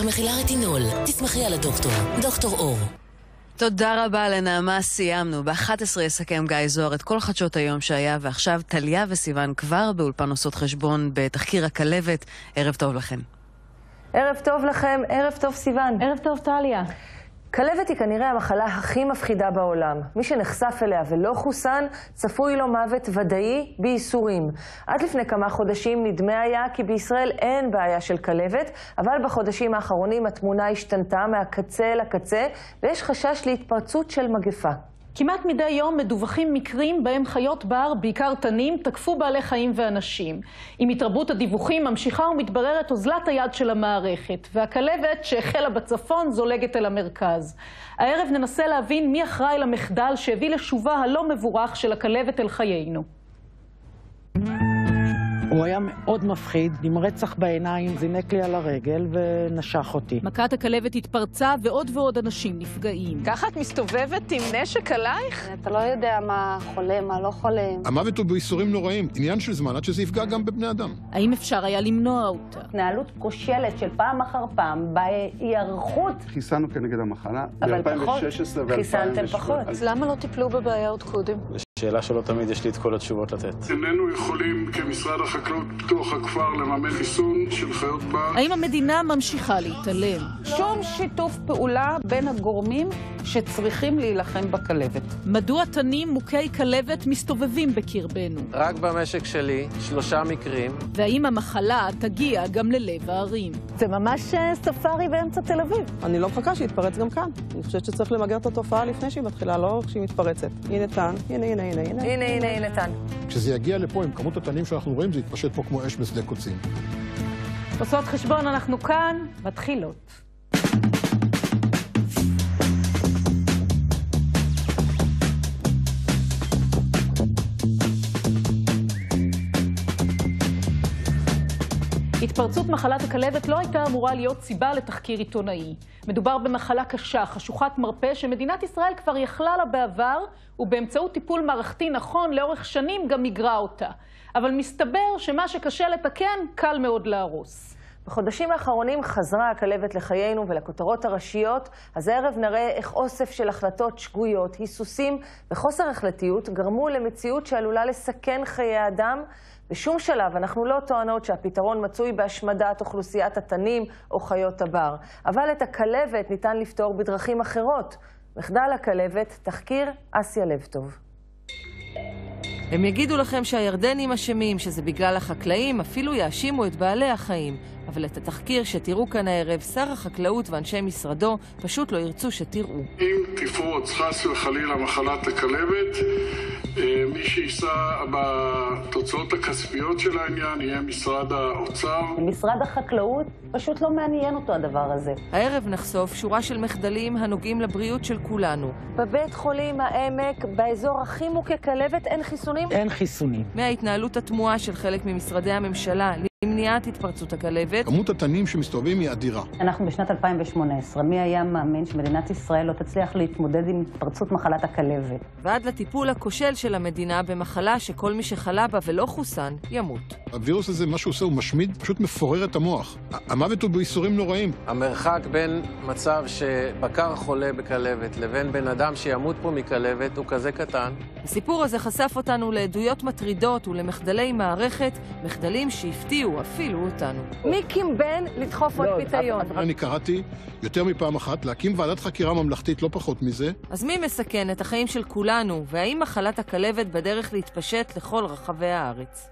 המכילה רטינול. תסמכי על הדוקטור, דוקטור אור. תודה רבה לנעמה, סיימנו. ב-11 יסכם גיא זוהר את כל חדשות היום שהיה, ועכשיו טליה וסיוון כבר באולפן עושות חשבון בתחקיר הכלבת. ערב טוב לכם. ערב טוב לכם, ערב טוב סיוון. ערב טוב טליה. כלבת היא כנראה המחלה הכי מפחידה בעולם. מי שנחשף אליה ולא חוסן, צפוי לו מוות ודאי בייסורים. עד לפני כמה חודשים נדמה היה כי בישראל אין בעיה של כלבת, אבל בחודשים האחרונים התמונה השתנתה מהקצה לקצה, ויש חשש להתפרצות של מגפה. כמעט מדי יום מדווחים מקרים בהם חיות בר, בעיקר תנים, תקפו בעלי חיים ואנשים. עם התרבות הדיווחים ממשיכה ומתבררת אוזלת היד של המערכת, והכלבת שהחלה בצפון זולגת אל המרכז. הערב ננסה להבין מי אחראי למחדל שהביא לשובה הלא מבורך של הכלבת אל חיינו. הוא היה מאוד מפחיד, עם רצח בעיניים, זינק לי על הרגל ונשך אותי. מכת הכלבת התפרצה ועוד ועוד אנשים נפגעים. ככה את מסתובבת עם נשק עלייך? אתה לא יודע מה חולה, מה לא חולה. המוות הוא בייסורים נוראים, עניין של זמן עד שזה יפגע גם בבני אדם. האם אפשר היה למנוע אותה? התנהלות כושלת של פעם אחר פעם, בהיערכות. חיסנו כנגד המחלה, אבל פחות. ב-2016 חיסנתם פחות. אז למה לא טיפלו בבעיה עוד קודם? שאלה שלא תמיד יש לי את כל התשובות לתת. איננו יכולים כמשרד החקלאות פיתוח הכפר לממן חיסון של חיות בר. האם המדינה ממשיכה להתעלם? שום שיתוף פעולה בין הגורמים שצריכים להילחם בכלבת. מדוע תנים מוכי כלבת מסתובבים בקרבנו? רק במשק שלי 3 מקרים. והאם המחלה תגיע גם ללב הערים? זה ממש ספארי באמצע תל אביב. אני לא מחכה שיתפרץ גם כאן. אני חושבת שצריך למגר את התופעה לפני שהיא מתחילה, לא כשהיא מתפרצת. הנה תן, הנה תן. כשזה יגיע לפה עם כמות התנים שאנחנו רואים, זה יתפשט פה כמו אש בשדה קוצים. עושות חשבון, אנחנו כאן, מתחילות. התפרצות מחלת הכלבת לא הייתה אמורה להיות סיבה לתחקיר עיתונאי. מדובר במחלה קשה, חשוכת מרפא, שמדינת ישראל כבר יכלה לה בעבר, ובאמצעות טיפול מערכתי נכון לאורך שנים גם מיגרה אותה. אבל מסתבר שמה שקשה לתקן, קל מאוד להרוס. בחודשים האחרונים חזרה הכלבת לחיינו ולכותרות הראשיות, אז הערב נראה איך אוסף של החלטות שגויות, היסוסים וחוסר החלטיות גרמו למציאות שעלולה לסכן חיי אדם. בשום שלב אנחנו לא טוענות שהפתרון מצוי בהשמדת אוכלוסיית התנים או חיות הבר. אבל את הכלבת ניתן לפתור בדרכים אחרות. מחדל הכלבת, תחקיר אסיה לבטוב. הם יגידו לכם שהירדנים אשמים, שזה בגלל החקלאים, אפילו יאשימו את בעלי החיים. אבל את התחקיר שתראו כאן הערב, שר החקלאות ואנשי משרדו פשוט לא ירצו שתראו. אם תפרוץ חס וחלילה מחלת הכלבת, מי שיישא בתוצאות הכספיות של העניין יהיה משרד האוצר. משרד החקלאות פשוט לא מעניין אותו הדבר הזה. הערב נחשוף שורה של מחדלים הנוגעים לבריאות של כולנו. בבית חולים העמק, באזור הכי מוכה כלבת, אין חיסונים? אין חיסונים. מההתנהלות התמוהה של חלק ממשרדי הממשלה למניעת התפרצות הכלבת. כמות התנים שמסתובבים היא אדירה. אנחנו בשנת 2018. מי היה מאמין שמדינת ישראל לא תצליח להתמודד עם התפרצות מחלת הכלבת? ועד לטיפול הכושל של המדינה במחלה שכל מי שחלה בה ולא חוסן ימות. הווירוס הזה, מה שהוא עושה, הוא משמיד, פשוט מפורר את המוח. המוות הוא בייסורים נוראים. המרחק בין מצב שבקר חולה בכלבת לבין בן אדם שימות פה מכלבת הוא כזה קטן. הסיפור הזה חשף אותנו לעדויות מטרידות ולמחדלי מערכת, מחדלים שהפתיעו אפילו אותנו. מי קימבן לדחוף עוד פיתיון? אני קראתי יותר מפעם אחת להקים ועדת חקירה ממלכתית, לא פחות מזה. אז מי מסכן את החיים של כולנו, והאם מחלת הכלבת בדרך להתפשט לכל רחבי הארץ?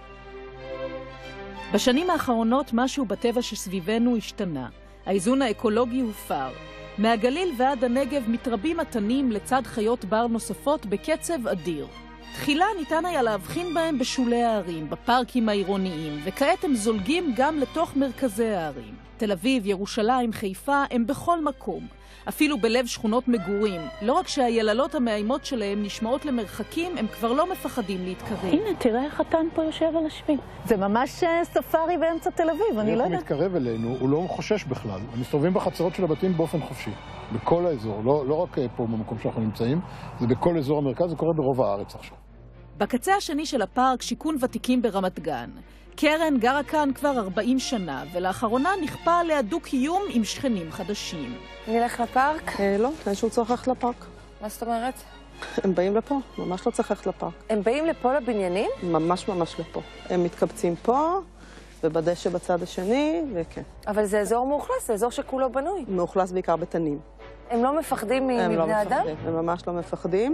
בשנים האחרונות משהו בטבע שסביבנו השתנה. האיזון האקולוגי הופר. מהגליל ועד הנגב מתרבים התנים לצד חיות בר נוספות בקצב אדיר. תחילה ניתן היה להבחין בהם בשולי הערים, בפארקים העירוניים, וכעת הם זולגים גם לתוך מרכזי הערים. תל אביב, ירושלים, חיפה הם בכל מקום. אפילו בלב שכונות מגורים. לא רק שהיללות המאיימות שלהם נשמעות למרחקים, הם כבר לא מפחדים להתקרב. הנה, תראה איך התן פה יושב על השביל. זה ממש ספארי באמצע תל אביב, אני לא יודעת. הוא מתקרב אלינו, הוא לא חושש בכלל. הם מסתובבים בחצרות של הבתים באופן חופשי. בכל האזור, לא רק פה במקום שאנחנו נמצאים, זה בכל אזור המרכז, זה קורה ברוב הארץ עכשיו. בקצה השני של הפארק שיכון ותיקים ברמת גן. קרן גרה כאן כבר 40 שנה, ולאחרונה נכפה עליה דו-קיום עם שכנים חדשים. נלך לפארק? לא, אין שהוא צריך ללכת לפארק. מה זאת אומרת? הם באים לפה, ממש לא צריך ללכת לפארק. הם באים לפה לבניינים? ממש לפה. הם מתקבצים פה, ובדשא בצד השני, וכן. אבל זה אזור מאוכלס, זה אזור שכולו בנוי. מאוכלס בעיקר בתנים. הם לא מפחדים מבני אדם? הם ממש לא מפחדים.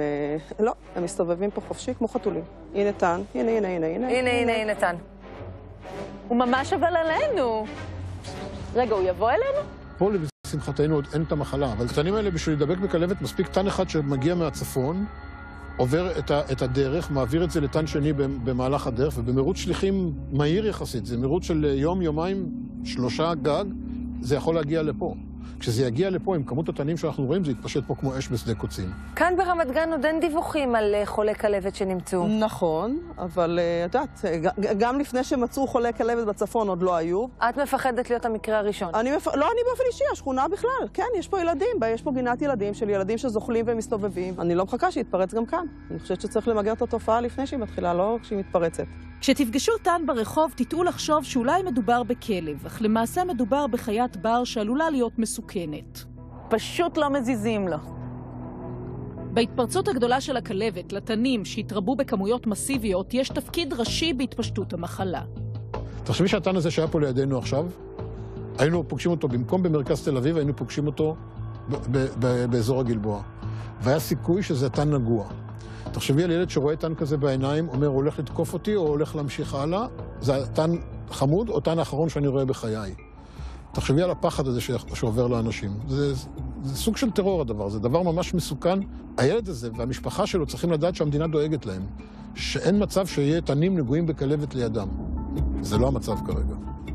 הם מסתובבים פה חופשי כמו חתולים. הנה תן, הנה תן. הוא ממש אבל עלינו. רגע, הוא יבוא אלינו? פה לשמחתנו עוד אין את המחלה, אבל תנים האלה בשביל לדבק בכלבת מספיק תן אחד שמגיע מהצפון, עובר את הדרך, מעביר את זה לתן שני במהלך הדרך, ובמרוץ שליחים מהיר יחסית, זה מרוץ של יום, יומיים, 3 גג, זה יכול להגיע לפה. כשזה יגיע לפה, עם כמות התנים שאנחנו רואים, זה יתפשט פה כמו אש בשדה קוצים. כאן ברמת גן עוד אין דיווחים על חולי כלבת שנמצאו. נכון, אבל את יודעת, גם לפני שמצאו חולי כלבת בצפון עוד לא היו. את מפחדת להיות המקרה הראשון? לא, אני באופן אישי, השכונה בכלל. כן, יש פה ילדים, יש פה גינת ילדים של ילדים שזוחלים ומסתובבים. אני לא מחכה שיתפרץ גם כאן. אני חושבת שצריך למגר את התופעה לפני שהיא מתחילה, לא כשהיא מתפרצת. כשתפגשו תן ברחוב, תטעו לחשוב שאולי מדובר בכלב, אך למעשה מדובר בחיית בר שעלולה להיות מסוכנת. פשוט לא מזיזים לו. בהתפרצות הגדולה של הכלבת, לתנים שהתרבו בכמויות מסיביות, יש תפקיד ראשי בהתפשטות המחלה. תחשבי שהתן הזה שהיה פה לידינו עכשיו, היינו פוגשים אותו במקום במרכז תל אביב, היינו פוגשים אותו באזור הגלבוע. והיה סיכוי שזה תן נגוע. תחשבי על ילד שרואה תן כזה בעיניים, אומר, הולך לתקוף אותי או הולך להמשיך הלאה, זה תן חמוד או תן האחרון שאני רואה בחיי. תחשבי על הפחד הזה שעובר לאנשים. זה סוג של טרור הדבר, זה דבר ממש מסוכן. הילד הזה והמשפחה שלו צריכים לדעת שהמדינה דואגת להם, שאין מצב שיהיה תנים נגועים בכלבת לידם. זה לא המצב כרגע.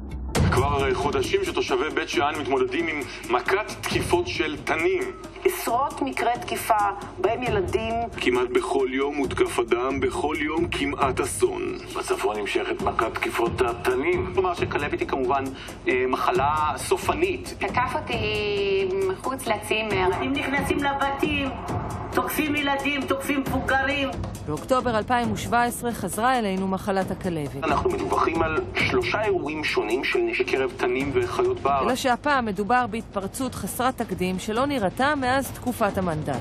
כבר חודשים שתושבי בית שאן מתמודדים עם מכת תקיפות של תנים. עשרות מקרי תקיפה בהם ילדים. כמעט בכל יום מותקף אדם, בכל יום כמעט אסון. בצפון נמשכת מכת תקיפות התנים. כלומר שכלבת היא כמובן מחלה סופנית. תקף אותי מחוץ לצימר. אם נכנסים לבתים, תוקפים ילדים, תוקפים מבוגרים. באוקטובר 2017 חזרה אלינו מחלת הכלבת. אנחנו מדווחים על 3 אירועים שונים של בקרב תנים וחיות בר. אלא שהפעם מדובר בהתפרצות חסרת תקדים שלא נראתה מאז תקופת המנדט.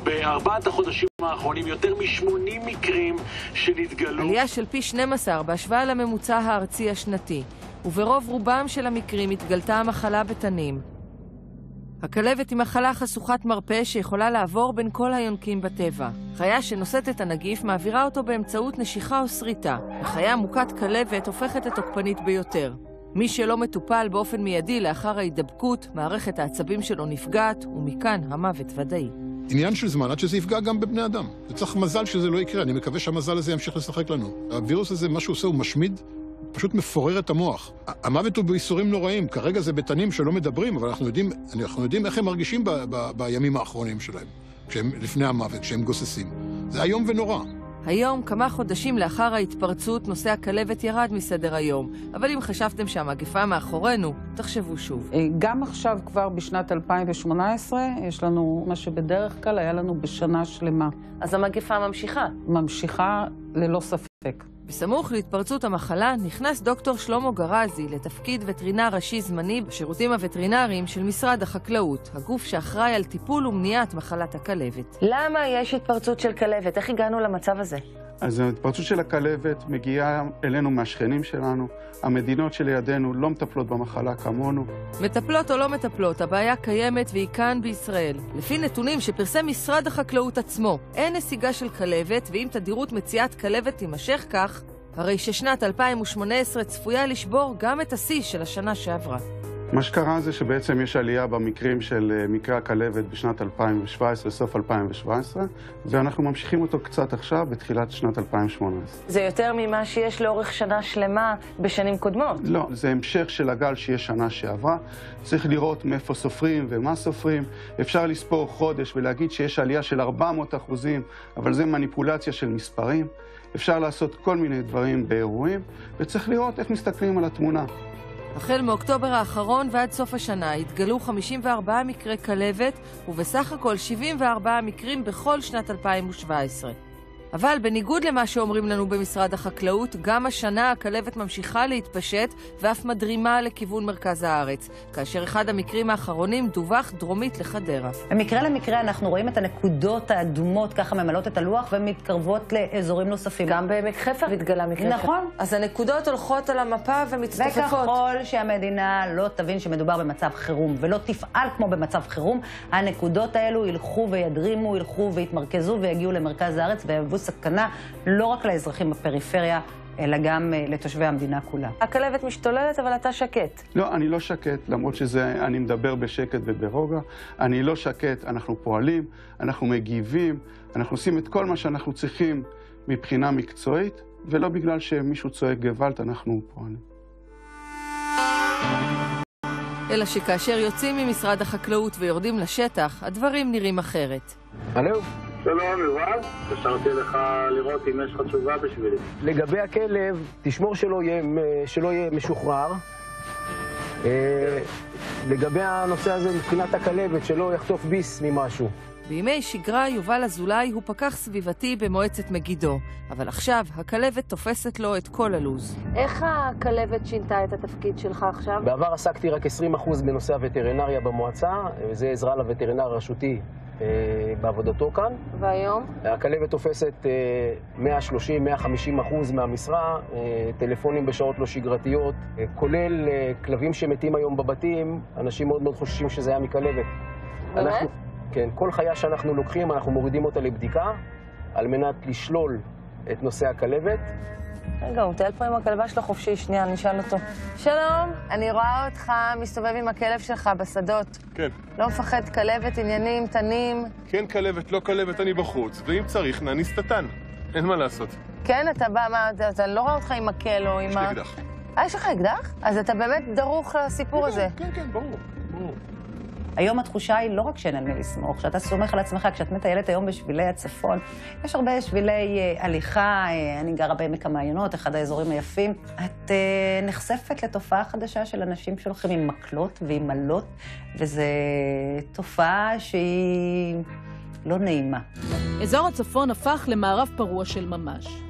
ב4 החודשים האחרונים יותר מ80 מקרים שנתגלו. עלייה של פי 12 בהשוואה לממוצע הארצי השנתי, וברוב רובם של המקרים התגלתה המחלה בתנים. הכלבת היא מחלה חשוכת מרפא שיכולה לעבור בין כל היונקים בטבע. חיה שנושאת את הנגיף מעבירה אותו באמצעות נשיכה או שריטה. החיה מוכת כלבת הופכת לתוקפנית ביותר. מי שלא מטופל באופן מיידי לאחר ההידבקות, מערכת העצבים שלו נפגעת, ומכאן המוות ודאי. עניין של זמן עד שזה יפגע גם בבני אדם. וצריך מזל שזה לא יקרה, אני מקווה שהמזל הזה ימשיך לשחק לנו. הווירוס הזה, מה שהוא עושה, הוא משמיד, פשוט מפורר את המוח. המוות הוא בייסורים נוראים, כרגע זה בתנים שלא מדברים, אבל אנחנו יודעים איך הם מרגישים בימים האחרונים שלהם, לפני המוות, כשהם גוססים. זה היום ונורא. היום, כמה חודשים לאחר ההתפרצות, נושא הכלבת ירד מסדר היום. אבל אם חשבתם שהמגפה מאחורינו, תחשבו שוב. גם עכשיו, כבר בשנת 2018, יש לנו מה שבדרך כלל היה לנו בשנה שלמה. אז המגפה ממשיכה? ממשיכה ללא ספק. בסמוך להתפרצות המחלה נכנס דוקטור שלמה גרזי לתפקיד וטרינר ראשי זמני בשירותים הווטרינריים של משרד החקלאות, הגוף שאחראי על טיפול ומניעת מחלת הכלבת. למה יש התפרצות של כלבת? איך הגענו למצב הזה? אז ההתפרצות של הכלבת מגיעה אלינו מהשכנים שלנו. המדינות שלידינו לא מטפלות במחלה כמונו. מטפלות או לא מטפלות, הבעיה קיימת והיא כאן בישראל. לפי נתונים שפרסם משרד החקלאות עצמו, אין נסיגה של כלבת, ואם תדירות מציאת כלבת תימשך כך, הרי ששנת 2018 צפויה לשבור גם את השיא של השנה שעברה. מה שקרה זה שבעצם יש עלייה במקרים של מקרה הכלבת בשנת 2017, סוף 2017, ואנחנו ממשיכים אותו קצת עכשיו בתחילת שנת 2018. זה יותר ממה שיש לאורך שנה שלמה בשנים קודמות? לא, זה המשך של הגל שיש שנה שעברה. צריך לראות מאיפה סופרים ומה סופרים. אפשר לספור חודש ולהגיד שיש עלייה של 400%, אבל זה מניפולציה של מספרים. אפשר לעשות כל מיני דברים באירועים, וצריך לראות איך מסתכלים על התמונה. החל מאוקטובר האחרון ועד סוף השנה התגלו 54 מקרי כלבת, ובסך הכל 74 מקרים בכל שנת 2017. אבל בניגוד למה שאומרים לנו במשרד החקלאות, גם השנה הכלבת ממשיכה להתפשט ואף מדרימה לכיוון מרכז הארץ, כאשר אחד המקרים האחרונים דווח דרומית לחדרה. במקרה למקרה אנחנו רואים את הנקודות האדומות ככה ממלאות את הלוח ומתקרבות לאזורים נוספים. גם בעמק חפר התגלה מקרה. נכון. אז הנקודות הולכות על המפה ומצטופפות. וככל שהמדינה לא תבין שמדובר במצב חירום ולא תפעל כמו במצב חירום, הנקודות האלו ילכו וידרימו, ילכו ויתמרכזו ויגיעו למרכז הארץ ויהוו סכנה לא רק לאזרחים בפריפריה, אלא גם לתושבי המדינה כולה. הכלבת משתוללת, אבל אתה שקט. לא, אני לא שקט, למרות אני מדבר בשקט וברוגע. אני לא שקט, אנחנו פועלים, אנחנו מגיבים, אנחנו עושים את כל מה שאנחנו צריכים מבחינה מקצועית, ולא בגלל שמישהו צועק גוואלד, אנחנו פועלים. אלא שכאשר יוצאים ממשרד החקלאות ויורדים לשטח, הדברים נראים אחרת. הלו? שלום, יובל. חשבתי לך לראות אם יש לך תשובה בשבילי. לגבי הכלב, תשמור שלא יהיה משוחרר. לגבי הנושא הזה מבחינת הכלבת, שלא יחטוף ביס ממשהו. בימי שגרה יובל אזולאי הוא פקח סביבתי במועצת מגידו, אבל עכשיו הכלבת תופסת לו את כל הלוז. איך הכלבת שינתה את התפקיד שלך עכשיו? בעבר עסקתי רק 20% בנושא הווטרינריה במועצה, וזה עזרה לווטרינר הרשותי בעבודתו כאן. והיום? הכלבת תופסת 130-150% מהמשרה, טלפונים בשעות לא שגרתיות, כולל כלבים שמתים היום בבתים, אנשים מאוד מאוד חוששים שזה היה מכלבת. באמת? כן, כל חיה שאנחנו לוקחים, אנחנו מורידים אותה לבדיקה, על מנת לשלול את נושא הכלבת. רגע, הוא מטייל פה עם הכלבה שלו חופשי, שנייה, נשאל אותו. שלום, אני רואה אותך מסתובב עם הכלב שלך בשדות. כן. לא מפחד כלבת, עניינים, תנים? כן, כלבת, לא כלבת, אני בחוץ, ואם צריך, נניס תתן. אין מה לעשות. כן, אתה בא, אתה לא רואה אותך עם מקל או עם יש לי אקדח. יש לך אקדח? אז אתה באמת דרוך לסיפור הזה. כן, כן, ברור. היום התחושה היא לא רק שאין על מי לסמוך, שאתה סומך על עצמך, כשאת מטיילת היום בשבילי הצפון, יש הרבה שבילי הליכה, אני גרה בעמק המעיינות, אחד האזורים היפים. את נחשפת לתופעה חדשה של אנשים שהולכים עם מקלות ועם מלות, וזו תופעה שהיא לא נעימה. אזור הצפון הפך למערב פרוע של ממש.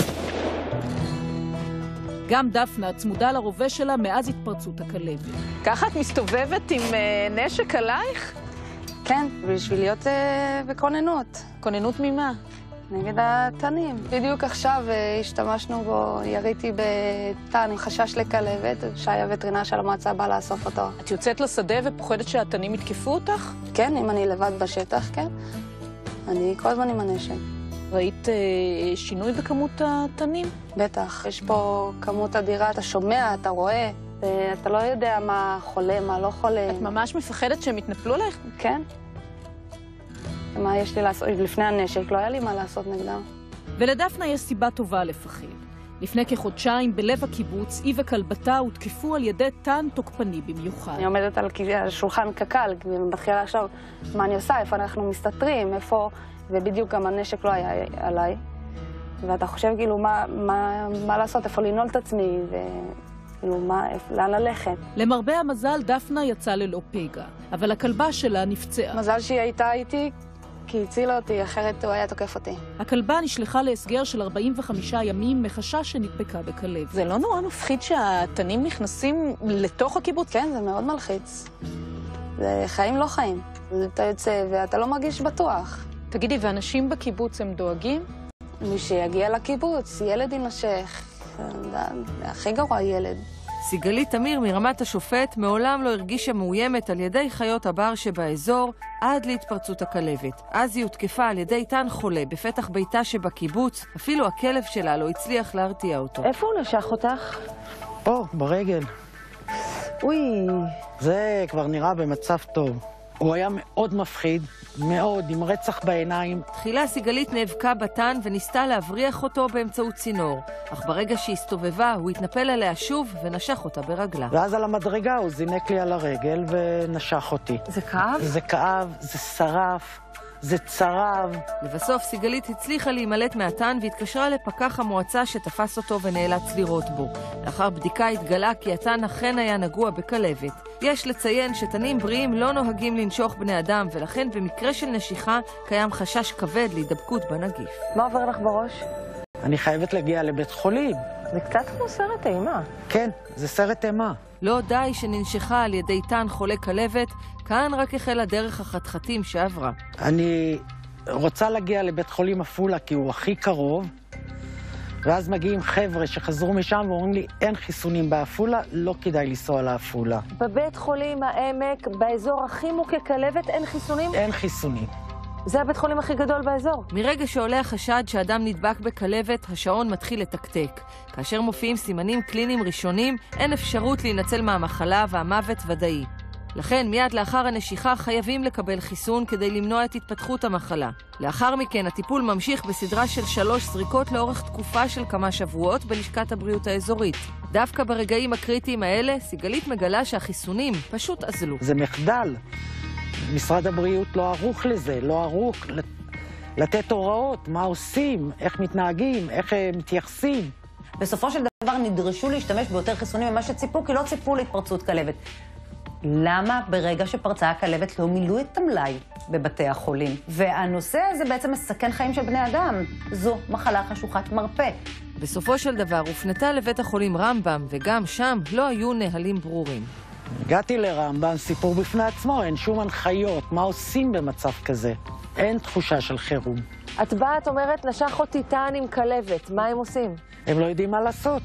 גם דפנה צמודה לרובה שלה מאז התפרצות הכלבת. ככה את מסתובבת עם נשק עלייך? כן, בשביל להיות בכוננות. כוננות ממה? נגד התנים. בדיוק עכשיו השתמשנו בו, יריתי בתן עם חשש לכלבת, שי הווטרינר של המועצה בא לאסוף אותו. את יוצאת לשדה ופוחדת שהתנים יתקפו אותך? כן, אם אני לבד בשטח, כן. אני כל הזמן עם הנשק. ראית שינוי בכמות התנים? בטח. יש פה כמות אדירה, אתה שומע, אתה רואה, ואתה לא יודע מה חולה, מה לא חולה. את ממש מפחדת שהם יתנפלו עליך? כן. מה יש לי לעשות? לפני הנשק לא היה לי מה לעשות נגדם. ולדפנה יש סיבה טובה לפחד. לפני כחודשיים בלב הקיבוץ, היא וכלבתה הותקפו על ידי תן תוקפני במיוחד. אני עומדת על שולחן קקל, ומתחילה לחשוב מה אני עושה, איפה אנחנו מסתתרים, איפה... ובדיוק גם הנשק לא היה עליי. ואתה חושב כאילו מה לעשות, איפה לנעול את עצמי, וכאילו לאן ללכת. למרבה המזל דפנה יצאה ללא פגע, אבל הכלבה שלה נפצעה. מזל שהיא הייתה איתי, כי הצילה אותי, אחרת הוא היה תוקף אותי. הכלבה נשלחה להסגר של 45 ימים מחשש שנדבקה בכלבת. זה לא נורא מפחיד שהתנים נכנסים לתוך הקיבוץ? כן, זה מאוד מלחיץ. זה חיים לא חיים. אתה יוצא ואתה לא מרגיש בטוח. תגידי, ואנשים בקיבוץ הם דואגים? מי שיגיע לקיבוץ, ילד יימשך. הכי גרוע ילד. סיגלית תמיר מרמת השופט מעולם לא הרגישה מאוימת על ידי חיות הבר שבאזור עד להתפרצות הכלבת. אז היא הותקפה על ידי תן חולה בפתח ביתה שבקיבוץ, אפילו הכלב שלה לא הצליח להרתיע אותו. איפה הוא נשך אותך? פה, ברגל. אוי. זה כבר נראה במצב טוב. הוא היה מאוד מפחיד, מאוד, עם רצח בעיניים. תחילה סיגלית נאבקה בתן וניסתה להבריח אותו באמצעות צינור. אך ברגע שהסתובבה, הוא התנפל עליה שוב ונשך אותה ברגלה. ואז על המדרגה הוא זינק לי על הרגל ונשך אותי. זה כאב? זה כאב, זה שרף. זה צרב. לבסוף סיגלית הצליחה להימלט מהתן והתקשרה לפקח המועצה שתפס אותו ונאלץ לירות בו. לאחר בדיקה התגלה כי התן אכן היה נגוע בכלבת. יש לציין שתנים בריאים לא נוהגים לנשוך בני אדם, ולכן במקרה של נשיכה קיים חשש כבד להידבקות בנגיף. מה עובר לך בראש? אני חייבת להגיע לבית חולים. זה קצת כמו סרט אימה. כן, זה סרט אימה. לא די שננשכה על ידי תן חולה כלבת, כאן רק החלה דרך החתחתים שעברה. אני רוצה להגיע לבית חולים עפולה כי הוא הכי קרוב, ואז מגיעים חבר'ה שחזרו משם ואומרים לי, אין חיסונים בעפולה, לא כדאי לנסוע לעפולה. בבית חולים העמק, באזור הכי מוכה כלבת, אין חיסונים? אין חיסונים. זה הבית חולים הכי גדול באזור. מרגע שעולה החשד שאדם נדבק בכלבת, השעון מתחיל לתקתק. כאשר מופיעים סימנים קליניים ראשונים, אין אפשרות להינצל מהמחלה והמוות ודאי. לכן, מיד לאחר הנשיכה חייבים לקבל חיסון כדי למנוע את התפתחות המחלה. לאחר מכן, הטיפול ממשיך בסדרה של 3 זריקות לאורך תקופה של כמה שבועות בלשכת הבריאות האזורית. דווקא ברגעים הקריטיים האלה, סיגלית מגלה שהחיסונים פשוט אזלו. זה מחדל. משרד הבריאות לא ערוך לזה, לא ערוך לתת הוראות, מה עושים, איך מתנהגים, איך מתייחסים. בסופו של דבר נדרשו להשתמש ביותר חיסונים ממה שציפו, כי לא ציפו להתפרצות כלבת. למה ברגע שפרצה הכלבת לא מילאו את המלאי בבתי החולים? והנושא הזה בעצם מסכן חיים של בני אדם. זו מחלה חשוכת מרפא. בסופו של דבר הופנתה לבית החולים רמב"ם, וגם שם לא היו נהלים ברורים. הגעתי לרמב"ם, סיפור בפני עצמו, אין שום הנחיות, מה עושים במצב כזה? אין תחושה של חירום. את באה, את אומרת, נשך אותי תן עם כלבת, מה הם עושים? הם לא יודעים מה לעשות.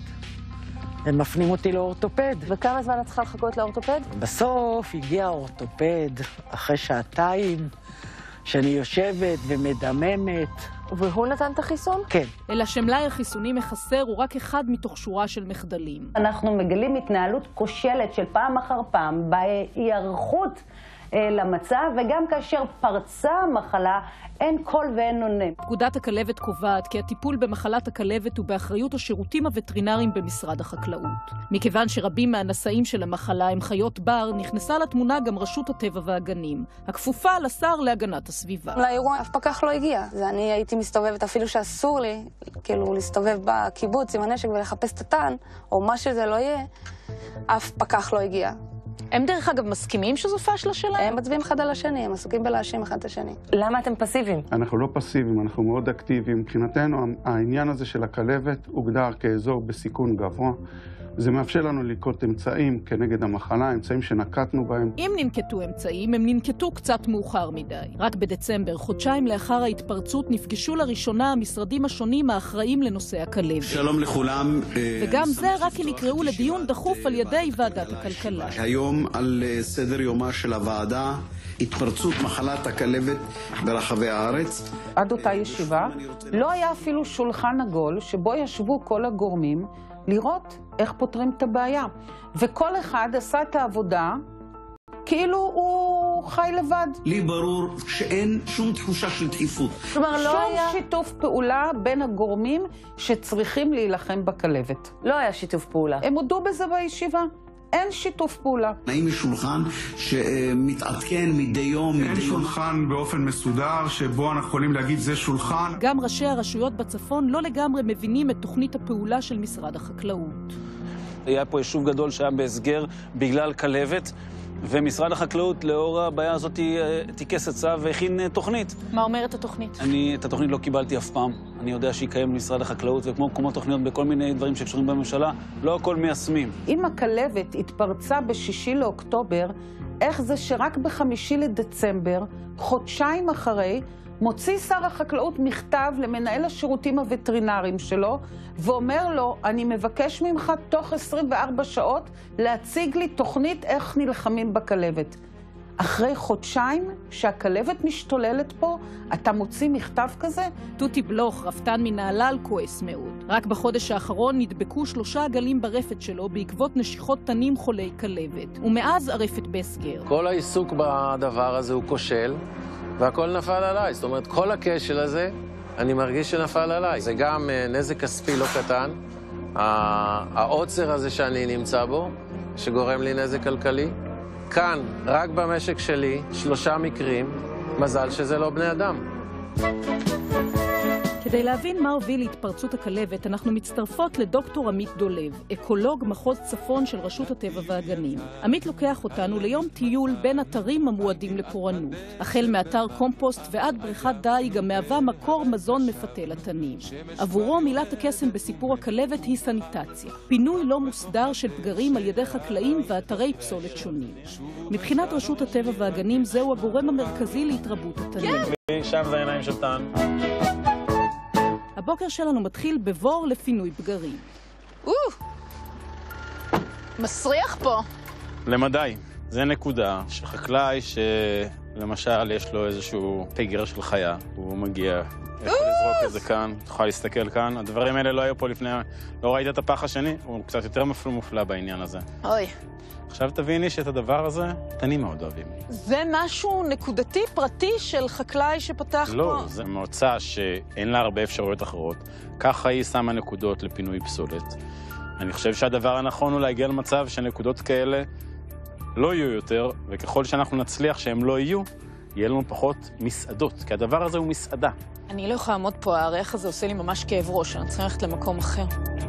הם מפנים אותי לאורתופד. וכמה זמן את צריכה לחכות לאורתופד? בסוף הגיע האורתופד, אחרי 2 שעתיים, שאני יושבת ומדממת. והוא נתן את החיסון? כן. אלא שמלאי החיסונים החסר הוא רק אחד מתוך שורה של מחדלים. אנחנו מגלים התנהלות כושלת של פעם אחר פעם בהיערכות למצב, וגם כאשר פרצה המחלה, אין קול ואין עונה. פקודת הכלבת קובעת כי הטיפול במחלת הכלבת הוא באחריות השירותים הווטרינריים במשרד החקלאות. מכיוון שרבים מהנשאים של המחלה הם חיות בר, נכנסה לתמונה גם רשות הטבע והגנים, הכפופה לשר להגנת הסביבה. לאירוע אף פקח לא הגיע. אני הייתי מסתובבת, אפילו שאסור לי, כאילו, להסתובב בקיבוץ עם הנשק ולחפש את התן, או מה שזה לא יהיה, אף פקח לא הגיע. הם דרך אגב מסכימים שזו פשלה שלהם? הם מצביעים אחד על השני, הם עסוקים בלהאשים אחד את השני. למה אתם פסיביים? אנחנו לא פסיביים, אנחנו מאוד אקטיביים. מבחינתנו, העניין הזה של הכלבת הוגדר כאזור בסיכון גבוה. זה מאפשר לנו לנקוט אמצעים כנגד המחלה, אמצעים שנקטנו בהם. אם ננקטו אמצעים, הם ננקטו קצת מאוחר מדי. רק בדצמבר, חודשיים לאחר ההתפרצות, נפגשו לראשונה המשרדים השונים האחראים לנושא הכלבת. שלום לכולם. וגם זה רק כי נקראו לדיון דחוף על ידי ועדת הכלכלה. היום על סדר יומה של הוועדה, התפרצות מחלת הכלבת ברחבי הארץ. עד אותה ישיבה לא היה אפילו שולחן עגול שבו ישבו כל הגורמים לראות איך פותרים את הבעיה. וכל אחד עשה את העבודה כאילו הוא חי לבד. לי ברור שאין שום תחושה של דחיפות. כלומר, לא היה שיתוף פעולה בין הגורמים שצריכים להילחם בכלבת. לא היה שיתוף פעולה. הם הודו בזה בישיבה. אין שיתוף פעולה. האם יש שולחן שמתעדכן מדי יום? אין שולחן באופן מסודר שבו אנחנו יכולים להגיד זה שולחן. גם ראשי הרשויות בצפון לא לגמרי מבינים את תוכנית הפעולה של משרד החקלאות. היה פה יישוב גדול שהיה בהסגר בגלל כלבת, ומשרד החקלאות לאור הבעיה הזאת תיקס עצה והכין תוכנית. מה אומרת התוכנית? אני את התוכנית לא קיבלתי אף פעם. אני יודע שהיא קיימת במשרד החקלאות, וכמו תוכניות בכל מיני דברים שקשורים בממשלה, לא הכל מיישמים. אם הכלבת התפרצה ב6 לאוקטובר, איך זה שרק ב5 לדצמבר, חודשיים אחרי, מוציא שר החקלאות מכתב למנהל השירותים הווטרינריים שלו, ואומר לו, אני מבקש ממך תוך 24 שעות להציג לי תוכנית איך נלחמים בכלבת. אחרי חודשיים שהכלבת משתוללת פה, אתה מוציא מכתב כזה? תותי בלוך, רפתן מנהלל, כועס מאוד. רק בחודש האחרון נדבקו 3 עגלים ברפת שלו בעקבות נשיכות תנים חולי כלבת. ומאז הרפת בהסגר. כל העיסוק בדבר הזה הוא כושל, והכל נפל עליי. זאת אומרת, כל הכשל הזה, אני מרגיש שנפל עליי. זה גם נזק כספי לא קטן. העוצר הזה שאני נמצא בו, שגורם לי נזק כלכלי. כאן, רק במשק שלי, 3 מקרים מזל שזה לא בני אדם. כדי להבין מה הוביל להתפרצות הכלבת, אנחנו מצטרפות לדוקטור עמית דולב, אקולוג מחוז צפון של רשות הטבע והגנים. עמית לוקח אותנו ליום טיול בין אתרים המועדים לפורענות. החל מאתר קומפוסט ועד בריכת דייג המהווה מקור מזון מפתה לתנים. עבורו מילת הקסם בסיפור הכלבת היא סניטציה. פינוי לא מוסדר של פגרים על ידי חקלאים ואתרי פסולת שונים. מבחינת רשות הטבע והגנים זהו הגורם המרכזי להתרבות התנים. שם זה העיניים של תן. הבוקר שלנו מתחיל בבור לפינוי פגרים. מסריח פה. למדי. זה נקודה שחקלאי שלמשל יש לו איזשהו פגר של חיה, הוא מגיע, יכול לזרוק את זה כאן, תוכל להסתכל כאן. הדברים האלה לא היו פה לפני, לא ראית את הפח השני, הוא קצת יותר מופלא בעניין הזה. אוי. עכשיו תביני שאת הדבר הזה, תנים מאוד אוהבים. זה משהו נקודתי, פרטי של חקלאי שפתח פה? לא, זה מועצה שאין לה הרבה אפשרויות אחרות. ככה היא שמה נקודות לפינוי פסולת. אני חושב שהדבר הנכון הוא להגיע למצב שנקודות כאלה לא יהיו יותר, וככל שאנחנו נצליח שהם לא יהיו, יהיה לנו פחות מסעדות, כי הדבר הזה הוא מסעדה. אני לא יכולה לעמוד פה, הריח הזה עושה לי ממש כאב ראש, אני צריכה ללכת למקום אחר.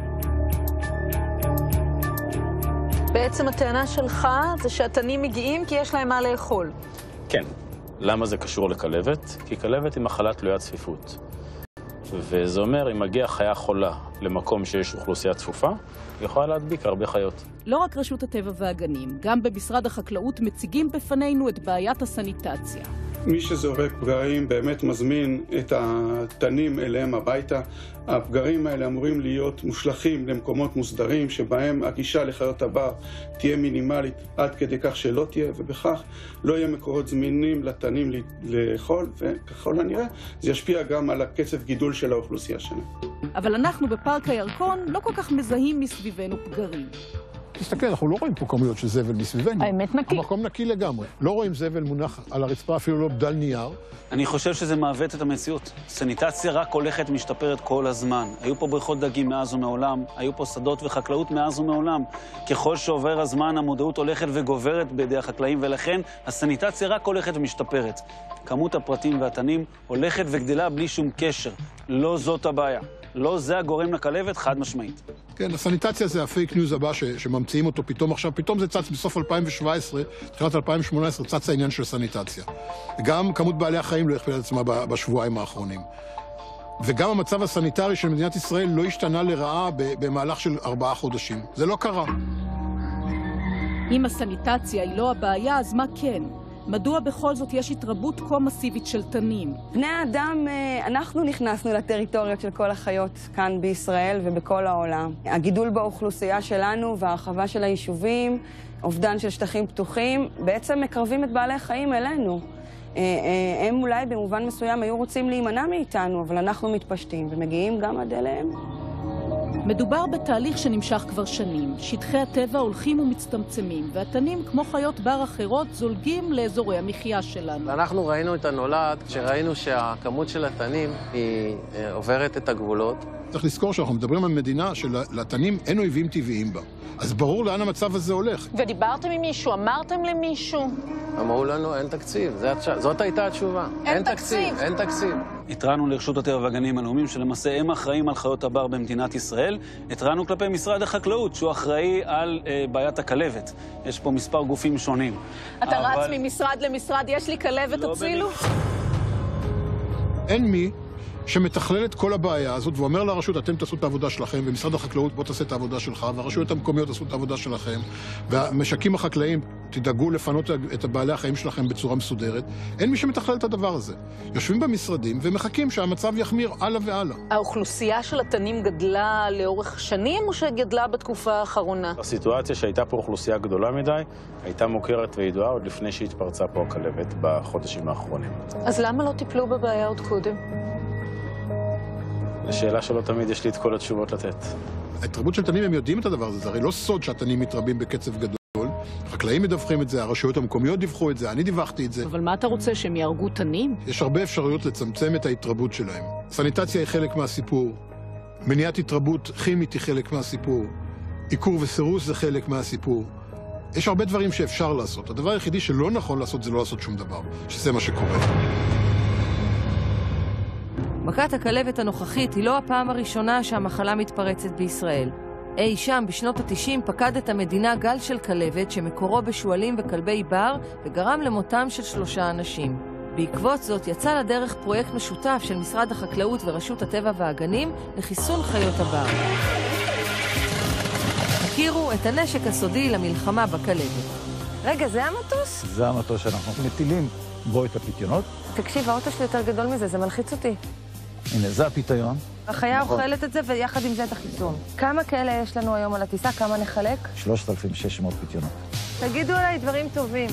בעצם הטענה שלך זה שהתנים מגיעים כי יש להם מה לאכול. כן. למה זה קשור לכלבת? כי כלבת היא מחלה תלוית צפיפות. וזה אומר, אם מגיעה חיה חולה למקום שיש אוכלוסייה צפופה, היא יכולה להדביק הרבה חיות. לא רק רשות הטבע והגנים, גם במשרד החקלאות מציגים בפנינו את בעיית הסניטציה. מי שזורק פגרים באמת מזמין את התנים אליהם הביתה. הפגרים האלה אמורים להיות מושלכים למקומות מוסדרים, שבהם הגישה לחיות הבר תהיה מינימלית עד כדי כך שלא תהיה, ובכך לא יהיה מקורות זמינים לתנים לאכול, וככל הנראה זה ישפיע גם על הקצב גידול של האוכלוסייה שלנו. אבל אנחנו בפארק הירקון לא כל כך מזהים מסביבנו פגרים. תסתכל, אנחנו לא רואים פה כמויות של זבל מסביבנו. האמת נקי. המקום נקי לגמרי. לא רואים זבל מונח על הרצפה, אפילו לא בדל נייר. אני חושב שזה מעוות את המציאות. סניטציה רק הולכת ומשתפרת כל הזמן. היו פה בריכות דגים מאז ומעולם, היו פה שדות וחקלאות מאז ומעולם. ככל שעובר הזמן, המודעות הולכת וגוברת בידי החקלאים, ולכן הסניטציה רק הולכת ומשתפרת. כמות הפרטים והתנים הולכת וגדלה בלי שום קשר. לא זאת הבעיה. לא זה הגורם לכלבת, חד משמעית. כן, הסניטציה זה הפייק ניוז הבא שממציאים אותו פתאום עכשיו. פתאום זה צץ בסוף 2017, תחילת 2018, צץ העניין של סניטציה. גם כמות בעלי החיים לא הכפילה את עצמה בשבועיים האחרונים. וגם המצב הסניטרי של מדינת ישראל לא השתנה לרעה במהלך של 4 חודשים. זה לא קרה. אם הסניטציה היא לא הבעיה, אז מה כן? מדוע בכל זאת יש התרבות כה מסיבית של תנים? בני האדם, אנחנו נכנסנו לטריטוריות של כל החיות כאן בישראל ובכל העולם. הגידול באוכלוסייה שלנו וההרחבה של היישובים, אובדן של שטחים פתוחים, בעצם מקרבים את בעלי החיים אלינו. הם אולי במובן מסוים היו רוצים להימנע מאיתנו, אבל אנחנו מתפשטים ומגיעים גם עד אליהם. מדובר בתהליך שנמשך כבר שנים. שטחי הטבע הולכים ומצטמצמים, והתנים, כמו חיות בר אחרות, זולגים לאזורי המחיה שלנו. אנחנו ראינו את הנולד, כשראינו שהכמות של התנים היא עוברת את הגבולות. צריך לזכור שאנחנו מדברים על מדינה שלתנים אין אויבים טבעיים בה. אז ברור לאן המצב הזה הולך. ודיברתם עם מישהו? אמרתם למישהו? אמרו לנו, אין תקציב. זאת הייתה התשובה. אין תקציב. אין תקציב. התרענו לרשות הטבע והגנים הלאומיים שלמעשה הם אחראים על חיות הבר במדינת ישראל. התרענו כלפי משרד החקלאות שהוא אחראי על בעיית הכלבת. יש פה מספר גופים שונים. אתה רץ ממשרד למשרד, יש לי כלבת, תצילו? אין מי שמתכלל את כל הבעיה הזאת ואומר לרשות, אתם תעשו את העבודה שלכם, ומשרד החקלאות בוא תעשה את העבודה שלך, והרשויות המקומיות תעשו את העבודה שלכם, והמשקים החקלאיים תדאגו לפנות את בעלי החיים שלכם בצורה מסודרת. אין מי שמתכלל את הדבר הזה. יושבים במשרדים ומחכים שהמצב יחמיר הלאה והלאה. האוכלוסייה של התנים גדלה לאורך שנים או שגדלה בתקופה האחרונה? הסיטואציה שהייתה פה אוכלוסייה גדולה מדי, הייתה מוכרת וידועה עוד לפני שהתפרצה פה הכלבת בחודשים האחרונים. אז למה לא טיפלו בבעיה עוד קודם? לשאלה שלא תמיד יש לי את כל התשובות לתת. ההתרבות של תנים, הם יודעים את הדבר הזה, זה הרי לא סוד שהתנים מתרבים בקצב גדול. החקלאים מדווחים את זה, הרשויות המקומיות דיווחו את זה, אני דיווחתי את זה. אבל מה אתה רוצה, שהם יהרגו תנים? יש הרבה אפשרויות לצמצם את ההתרבות שלהם. סניטציה היא חלק מהסיפור, מניעת התרבות כימית היא חלק מהסיפור, עיקור וסירוס זה חלק מהסיפור. יש הרבה דברים שאפשר לעשות. הדבר היחידי שלא נכון לעשות זה לא לעשות שום דבר, שזה מה שקורה. מכת הכלבת הנוכחית היא לא הפעם הראשונה שהמחלה מתפרצת בישראל. אי שם בשנות ה-90 פקד את המדינה גל של כלבת שמקורו בשועלים וכלבי בר וגרם למותם של 3 אנשים. בעקבות זאת יצא לדרך פרויקט משותף של משרד החקלאות ורשות הטבע והגנים לחיסון חיות הבר. הכירו את הנשק הסודי למלחמה בכלבת. רגע, זה המטוס? זה המטוס שאנחנו מטילים בו את הפיתיונות. תקשיב, האוטו שלי יותר גדול מזה, זה מלחיץ אותי. הנה, זה הפיתיון. החיה אוכלת את זה ויחד עם זה את החיסון. כמה כאלה יש לנו היום על הטיסה? כמה נחלק? 3,600 פיתיונות. תגידו עליי דברים טובים.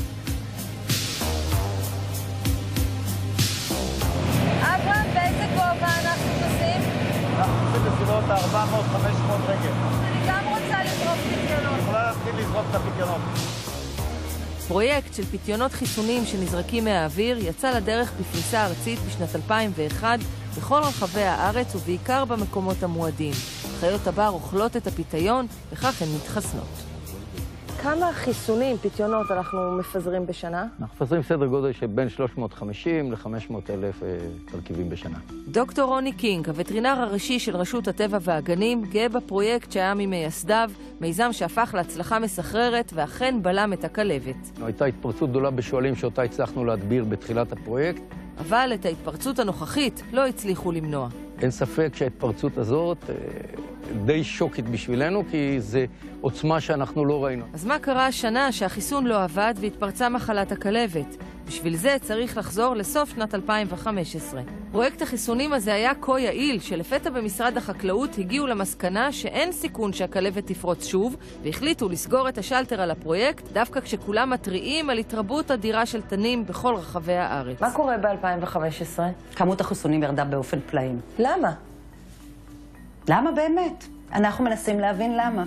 אברהם, באיזה גובה אנחנו טוסים? אנחנו טוסים בסביבות 400-500 רגל. אני גם רוצה לזרוק פיתיונות. יכולה להתחיל לזרוק את הפיתיונות. פרויקט של פיתיונות חיסונים שנזרקים מהאוויר יצא לדרך בפריסה ארצית בשנת 2001 בכל רחבי הארץ ובעיקר במקומות המועדים. חיות הבר אוכלות את הפיתיון וכך הן מתחסנות. כמה חיסונים, פיתיונות, אנחנו מפזרים בשנה? אנחנו מפזרים סדר גודל של בין 350 ל-500 אלף תרכיבים בשנה. דוקטור רוני קינג, הווטרינר הראשי של רשות הטבע והגנים, גאה בפרויקט שהיה ממייסדיו, מיזם שהפך להצלחה מסחררת ואכן בלם את הכלבת. הייתה התפרצות גדולה בשועלים שאותה הצלחנו להדביר בתחילת הפרויקט. אבל את ההתפרצות הנוכחית לא הצליחו למנוע. אין ספק שההתפרצות הזאת די שוקית בשבילנו, כי זה עוצמה שאנחנו לא ראינו. אז מה קרה השנה שהחיסון לא עבד והתפרצה מחלת הכלבת? בשביל זה צריך לחזור לסוף שנת 2015. פרויקט החיסונים הזה היה כה יעיל, שלפתע במשרד החקלאות הגיעו למסקנה שאין סיכון שהכלבת תפרוץ שוב, והחליטו לסגור את השלטר על הפרויקט, דווקא כשכולם מתריעים על התרבות אדירה של תנים בכל רחבי הארץ. מה קורה ב-2015? כמות החיסונים ירדה באופן פלאים. למה? למה באמת? אנחנו מנסים להבין למה.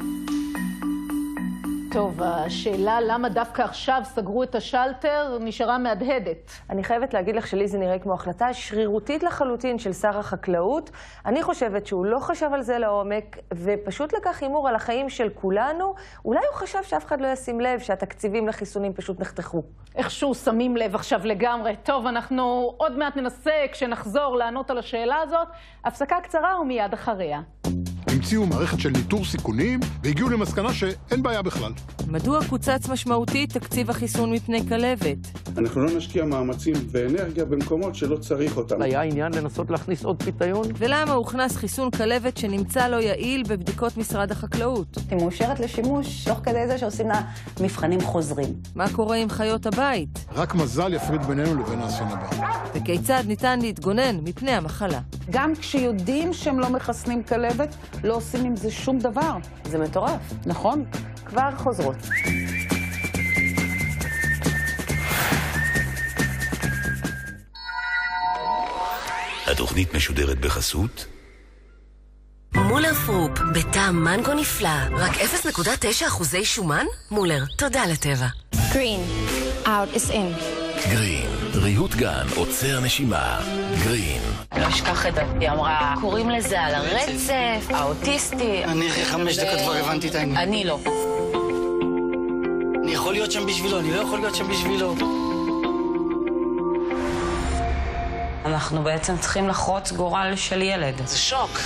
טוב, השאלה למה דווקא עכשיו סגרו את השלטר נשארה מהדהדת. אני חייבת להגיד לך שלי זה נראה כמו החלטה שרירותית לחלוטין של שר החקלאות. אני חושבת שהוא לא חשב על זה לעומק, ופשוט לקח הימור על החיים של כולנו. אולי הוא חשב שאף אחד לא ישים לב שהתקציבים לחיסונים פשוט נחתכו. איכשהו שמים לב עכשיו לגמרי. טוב, אנחנו עוד מעט ננסה כשנחזור לענות על השאלה הזאת. הפסקה קצרה ומיד אחריה. המציאו מערכת של ניטור סיכונים והגיעו למסקנה שאין בעיה בכלל. מדוע קוצץ משמעותית תקציב החיסון מפני כלבת? אנחנו לא נשקיע מאמצים ואנרגיה במקומות שלא צריך אותם. היה עניין לנסות להכניס עוד פיתיון? ולמה הוכנס חיסון כלבת שנמצא לא יעיל בבדיקות משרד החקלאות? היא מאושרת לשימוש תוך כדי זה שעושים לה מבחנים חוזרים. מה קורה עם חיות הבית? רק מזל יפריד בינינו לבין האסון הבא. וכיצד ניתן להתגונן מפני המחלה? גם כשיודעים שהם לא מחסנים כלבת, לא עושים עם זה שום דבר. זה מטורף. נכון? כבר חוזרות. התוכנית משודרת בחסות מולר פרופ, בטעם מנגו נפלא, רק 0.9% שומן? מולר, תודה לטבע. Green, out is in. גרין, ריהוט גן, עוצר נשימה. גרין. לא אשכח את זה, היא אמרה, קוראים לזה על הרצף, האוטיסטי. אני אחרי 5 דקות כבר הבנתי את העניין. אני לא. אני יכול להיות שם בשבילו, אני לא יכול להיות שם בשבילו. אנחנו בעצם צריכים לחרוץ גורל של ילד. זה שוק.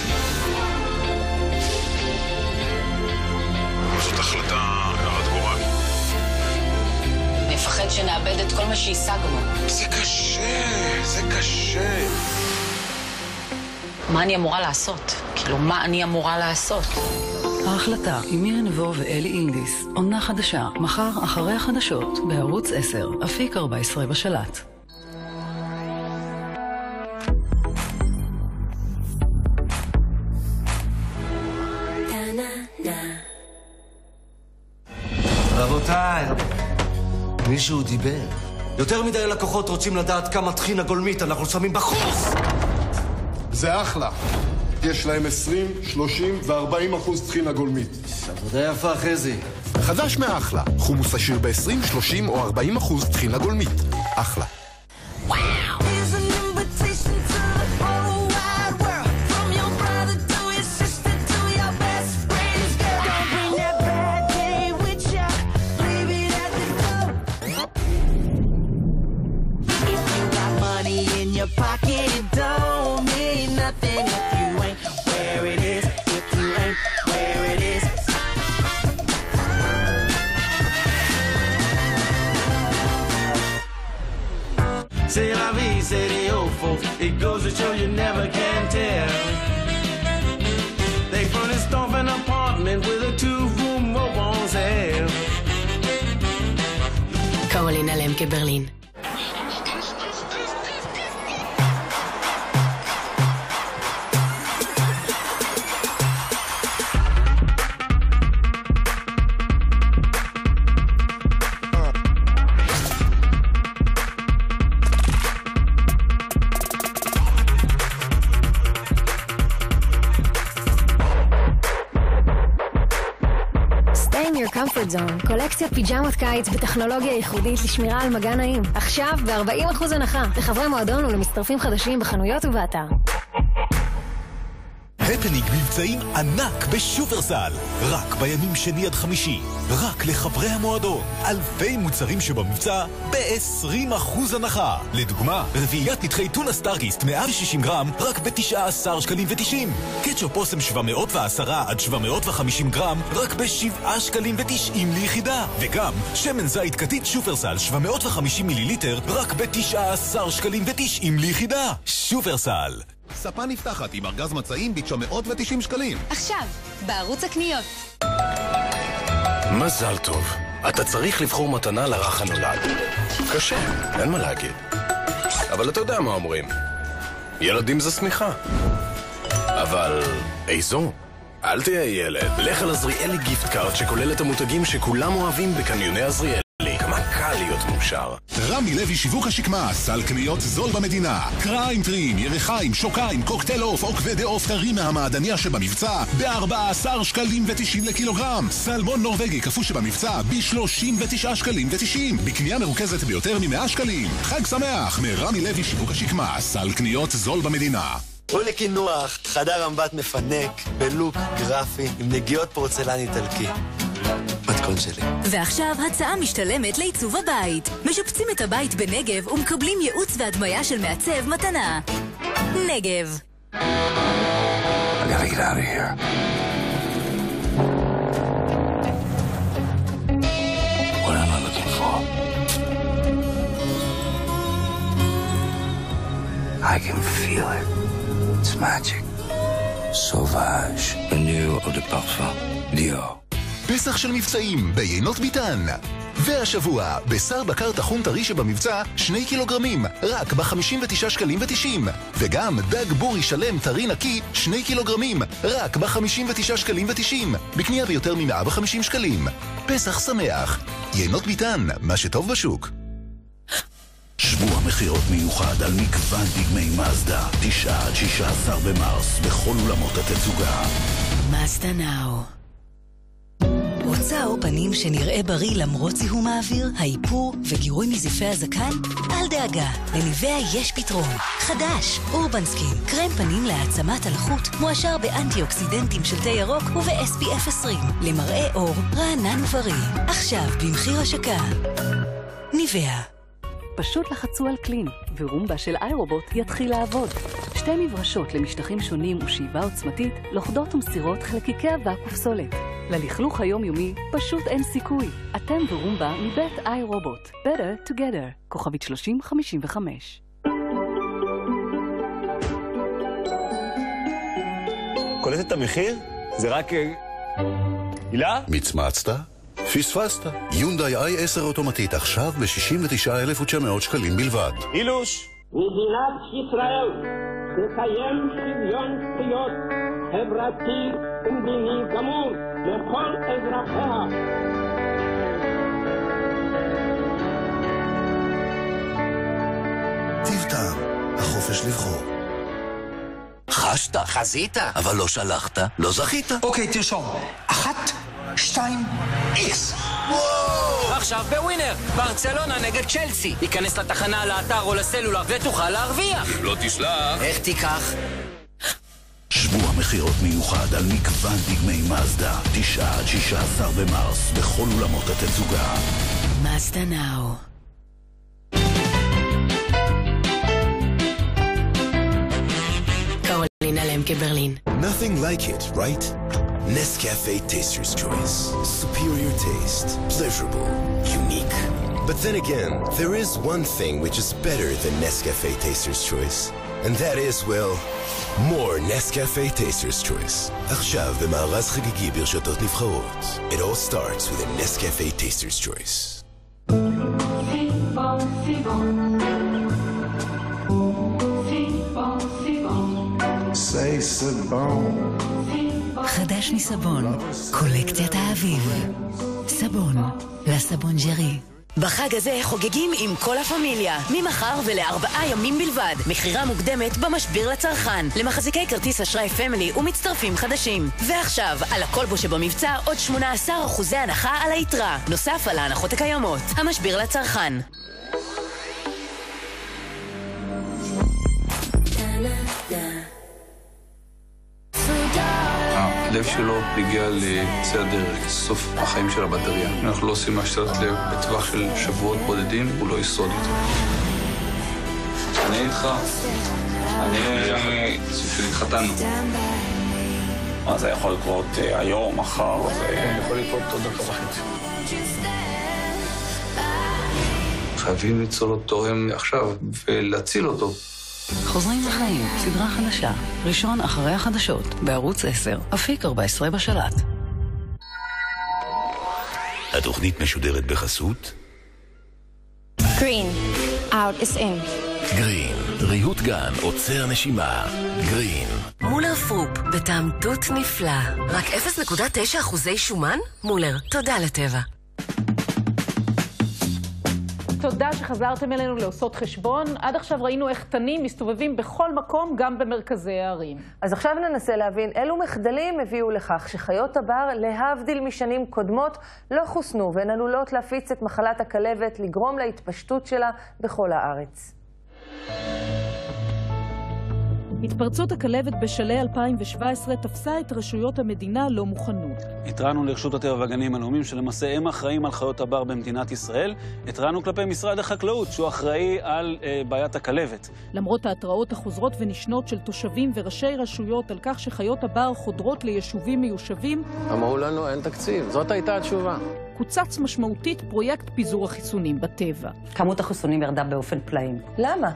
זאת החלטה הרת גורל. אני מפחד שנאבד את כל מה שהשגנו. זה קשה, זה קשה. מה אני אמורה לעשות? כאילו, מה אני אמורה לעשות? ההחלטה עם מירי נבו ואלי אינדיס, עונה חדשה, מחר אחרי החדשות, בערוץ 10, אפיק 14 בשלט. רבותיי, מישהו דיבר. יותר מדי לקוחות רוצים לדעת כמה טחינה גולמית אנחנו שמים בחוץ. זה אחלה. יש להם 20, 30 ו-40% טחינה גולמית. עבודה יפה אחרי זה. חדש מאחלה. חומוס עשיר ב-20, 30 או 40% טחינה גולמית. אחלה. your pocket. It don't mean nothing if you ain't where it is. If you ain't where it is. C'est la vie, c'est the old folks. It goes to show you never can tell. They furnished off an apartment with a 2-room rope on sale. קרולינה למקה ברלין. comfort zone, קולקציית פיג'מות קיץ בטכנולוגיה ייחודית לשמירה על מגע נעים. עכשיו ב-40% הנחה לחברי מועדון ולמצטרפים חדשים בחנויות ובאתר. הפניק מבצעים ענק בשופרסל, רק בימים שני עד חמישי, רק לחברי המועדון, אלפי מוצרים שבמבצע ב-20% הנחה. לדוגמה, רביעיית נתחי טונה סטארקיסט 160 גרם רק ב-19 שקלים ו-90. קטשופ אוסם 710 עד 750 גרם רק ב-7 שקלים ו-90 ליחידה. וגם שמן זית קטית שופרסל 750 מיליליטר רק ב-19 שקלים ו-90 ליחידה. שופרסל. ספה נפתחת עם ארגז מצעים ב-990 שקלים. עכשיו, בערוץ הקניות. מזל טוב. אתה צריך לבחור מתנה לרך הנולד. קשה, אין מה להגיד. אבל אתה יודע מה אומרים. ילדים זה שמחה. אבל איזו? אל תהיה ילד. לך על עזריאלי גיפט קארד שכולל את המותגים שכולם אוהבים בקניוני עזריאלי. כמה קל להיות מאושר. רמי לוי שיווק השקמה, סל קניות זול במדינה. קריים טרים, ירחיים, שוקיים, קוקטייל עוף או כבדי עוף טרי מהמעדניה שבמבצע ב-14 שקלים ו-90 לקילוגרם. סלמון נורווגי קפוא שבמבצע ב-39 שקלים ו-90. בקנייה מרוכזת ביותר מ-100 שקלים. חג שמח מרמי לוי שיווק השקמה, סל קניות זול במדינה. ולקינוח, חדר אמבט מפנק, בלוק גרפי עם נגיעות פורצלן איטלקי. מתכון שלי. ועכשיו הצעה משתלמת לעיצוב הבית. משפצים את הבית בנגב ומקבלים ייעוץ והדמיה של מעצב מתנה. נגב. I gotta get out of here. What am I looking for? I can feel it. It's magic. Sauvage. The new eau de parfum. Dior. פסח של מבצעים ביינות ביטן. והשבוע, בשר בקר טחון טרי שבמבצע 2 קילוגרמים, רק ב-59 שקלים ו-90. וגם דג בורי שלם טרי נקי 2 קילוגרמים, רק ב-59 שקלים ו-90. בקנייה ביותר מ-150 שקלים. פסח שמח. יינות ביטן, מה שטוב בשוק. שבוע מחירות מיוחד על מגוון דגמי מאזדה, 9 עד 16 במרס, בכל אולמות התצוגה. מאזדה נאו. רוצה אור פנים שנראה בריא למרות זיהום האוויר, האיפור וגירוי מזיפי הזקן? אל דאגה, לניביה יש פתרון. חדש, אורבנסקין, קרם פנים להעצמת הלחות, מואשר באנטי-אוקסידנטים של תה ירוק וב-SPF 20, למראה אור רענן ובריא. עכשיו במחיר השקה. ניביה. פשוט לחצו על קלין, ורומבה של אירובוט יתחיל לעבוד. 2 מברשות למשטחים שונים ושאיבה עוצמתית, לוכדות ומסירות חלקיקי אבק ופסולת. ללכלוך היומיומי פשוט אין סיכוי. אתם ורומבה מבית אירובוט. Better together. כוכבית 3055. קולט את המחיר? זה רק... הילה? מצמצת? פספסת. יונדאי i10 אוטומטית עכשיו ב-69,900 שקלים בלבד. אילוש! מדינת ישראל תקיים שוויון זכויות חברתי ומדיני גמור לכל אזרחיה. טיב-טעם, החופש לבחור. חשת, חזית, אבל לא שלחת, לא זכית. אוקיי, תרשום. 1, 2, X. עכשיו בווינר, ברצלונה נגד צ'לסי. ייכנס לתחנה, לאתר או לסלולר ותוכל להרוויח. אם לא תשלח... איך תיקח? שבוע מחירות מיוחד על מגוון דגמי מאזדה, 9 עד 16 במרס, בכל אולמות התצוגה. מאזדה נאו. Heineken Berlin. Nothing like it, right? Nescafe Taster's Choice. Superior taste, pleasurable, unique. But then again, there is one thing which is better than Nescafe Taster's Choice. And that is, well, more Nescafe Taster's Choice. עכשיו במארז חגיגי ברשתות נבחרות. It all starts with a Nescafe Taster's Choice. Say סבון. חדש מסבון, קולקציית האביב. סבון, לסבונג'רי. בחג הזה חוגגים עם כל הפמיליה. ממחר ול4 ימים בלבד. מחירה מוקדמת במשביר לצרכן. למחזיקי כרטיס אשראי פמילי ומצטרפים חדשים. ועכשיו, על הכל בו שבמבצע עוד 18% הנחה על היתרה. נוסף על ההנחות הקיימות. המשביר לצרכן. הלב שלו הגיע לקצה הדרך, סוף החיים של הבטריה. אנחנו לא עושים השתלת לב בטווח של שבועות בודדים, הוא לא ישרוד יותר. אני איתך. אני סוג של התחתנו. מה זה יכול לקרות היום, מחר? זה יכול לקרות עוד דקה וחצי. חייבים ליצור לו תורם עכשיו ולהציל אותו. חוזרים לחיים, סדרה חדשה. ראשון אחרי החדשות, בערוץ 10, אפיק 14 בשלט. התוכנית משודרת בחסות Green, out is in. גרין, ריהוט גן, עוצר נשימה. גרין. מולר פרופ, בטעם תות נפלא. רק 0.9% שומן? מולר, תודה לטבע. תודה שחזרתם אלינו לעושות חשבון. עד עכשיו ראינו איך תנים מסתובבים בכל מקום, גם במרכזי הערים. אז עכשיו ננסה להבין אילו מחדלים הביאו לכך שחיות הבר, להבדיל משנים קודמות, לא חוסנו והן עלולות להפיץ את מחלת הכלבת, לגרום להתפשטות שלה בכל הארץ. התפרצות הכלבת בשלהי 2017 תפסה את רשויות המדינה לא מוכנות. התרענו לרשות הטבע והגנים הלאומיים שלמעשה הם אחראים על חיות הבר במדינת ישראל. התרענו כלפי משרד החקלאות שהוא אחראי על בעיית הכלבת. למרות ההתראות החוזרות ונשנות של תושבים וראשי רשויות על כך שחיות הבר חודרות ליישובים מיושבים, אמרו לנו אין תקציב, זאת הייתה התשובה. קוצץ משמעותית פרויקט פיזור החיסונים בטבע. כמות החיסונים ירדה באופן פלאים. למה?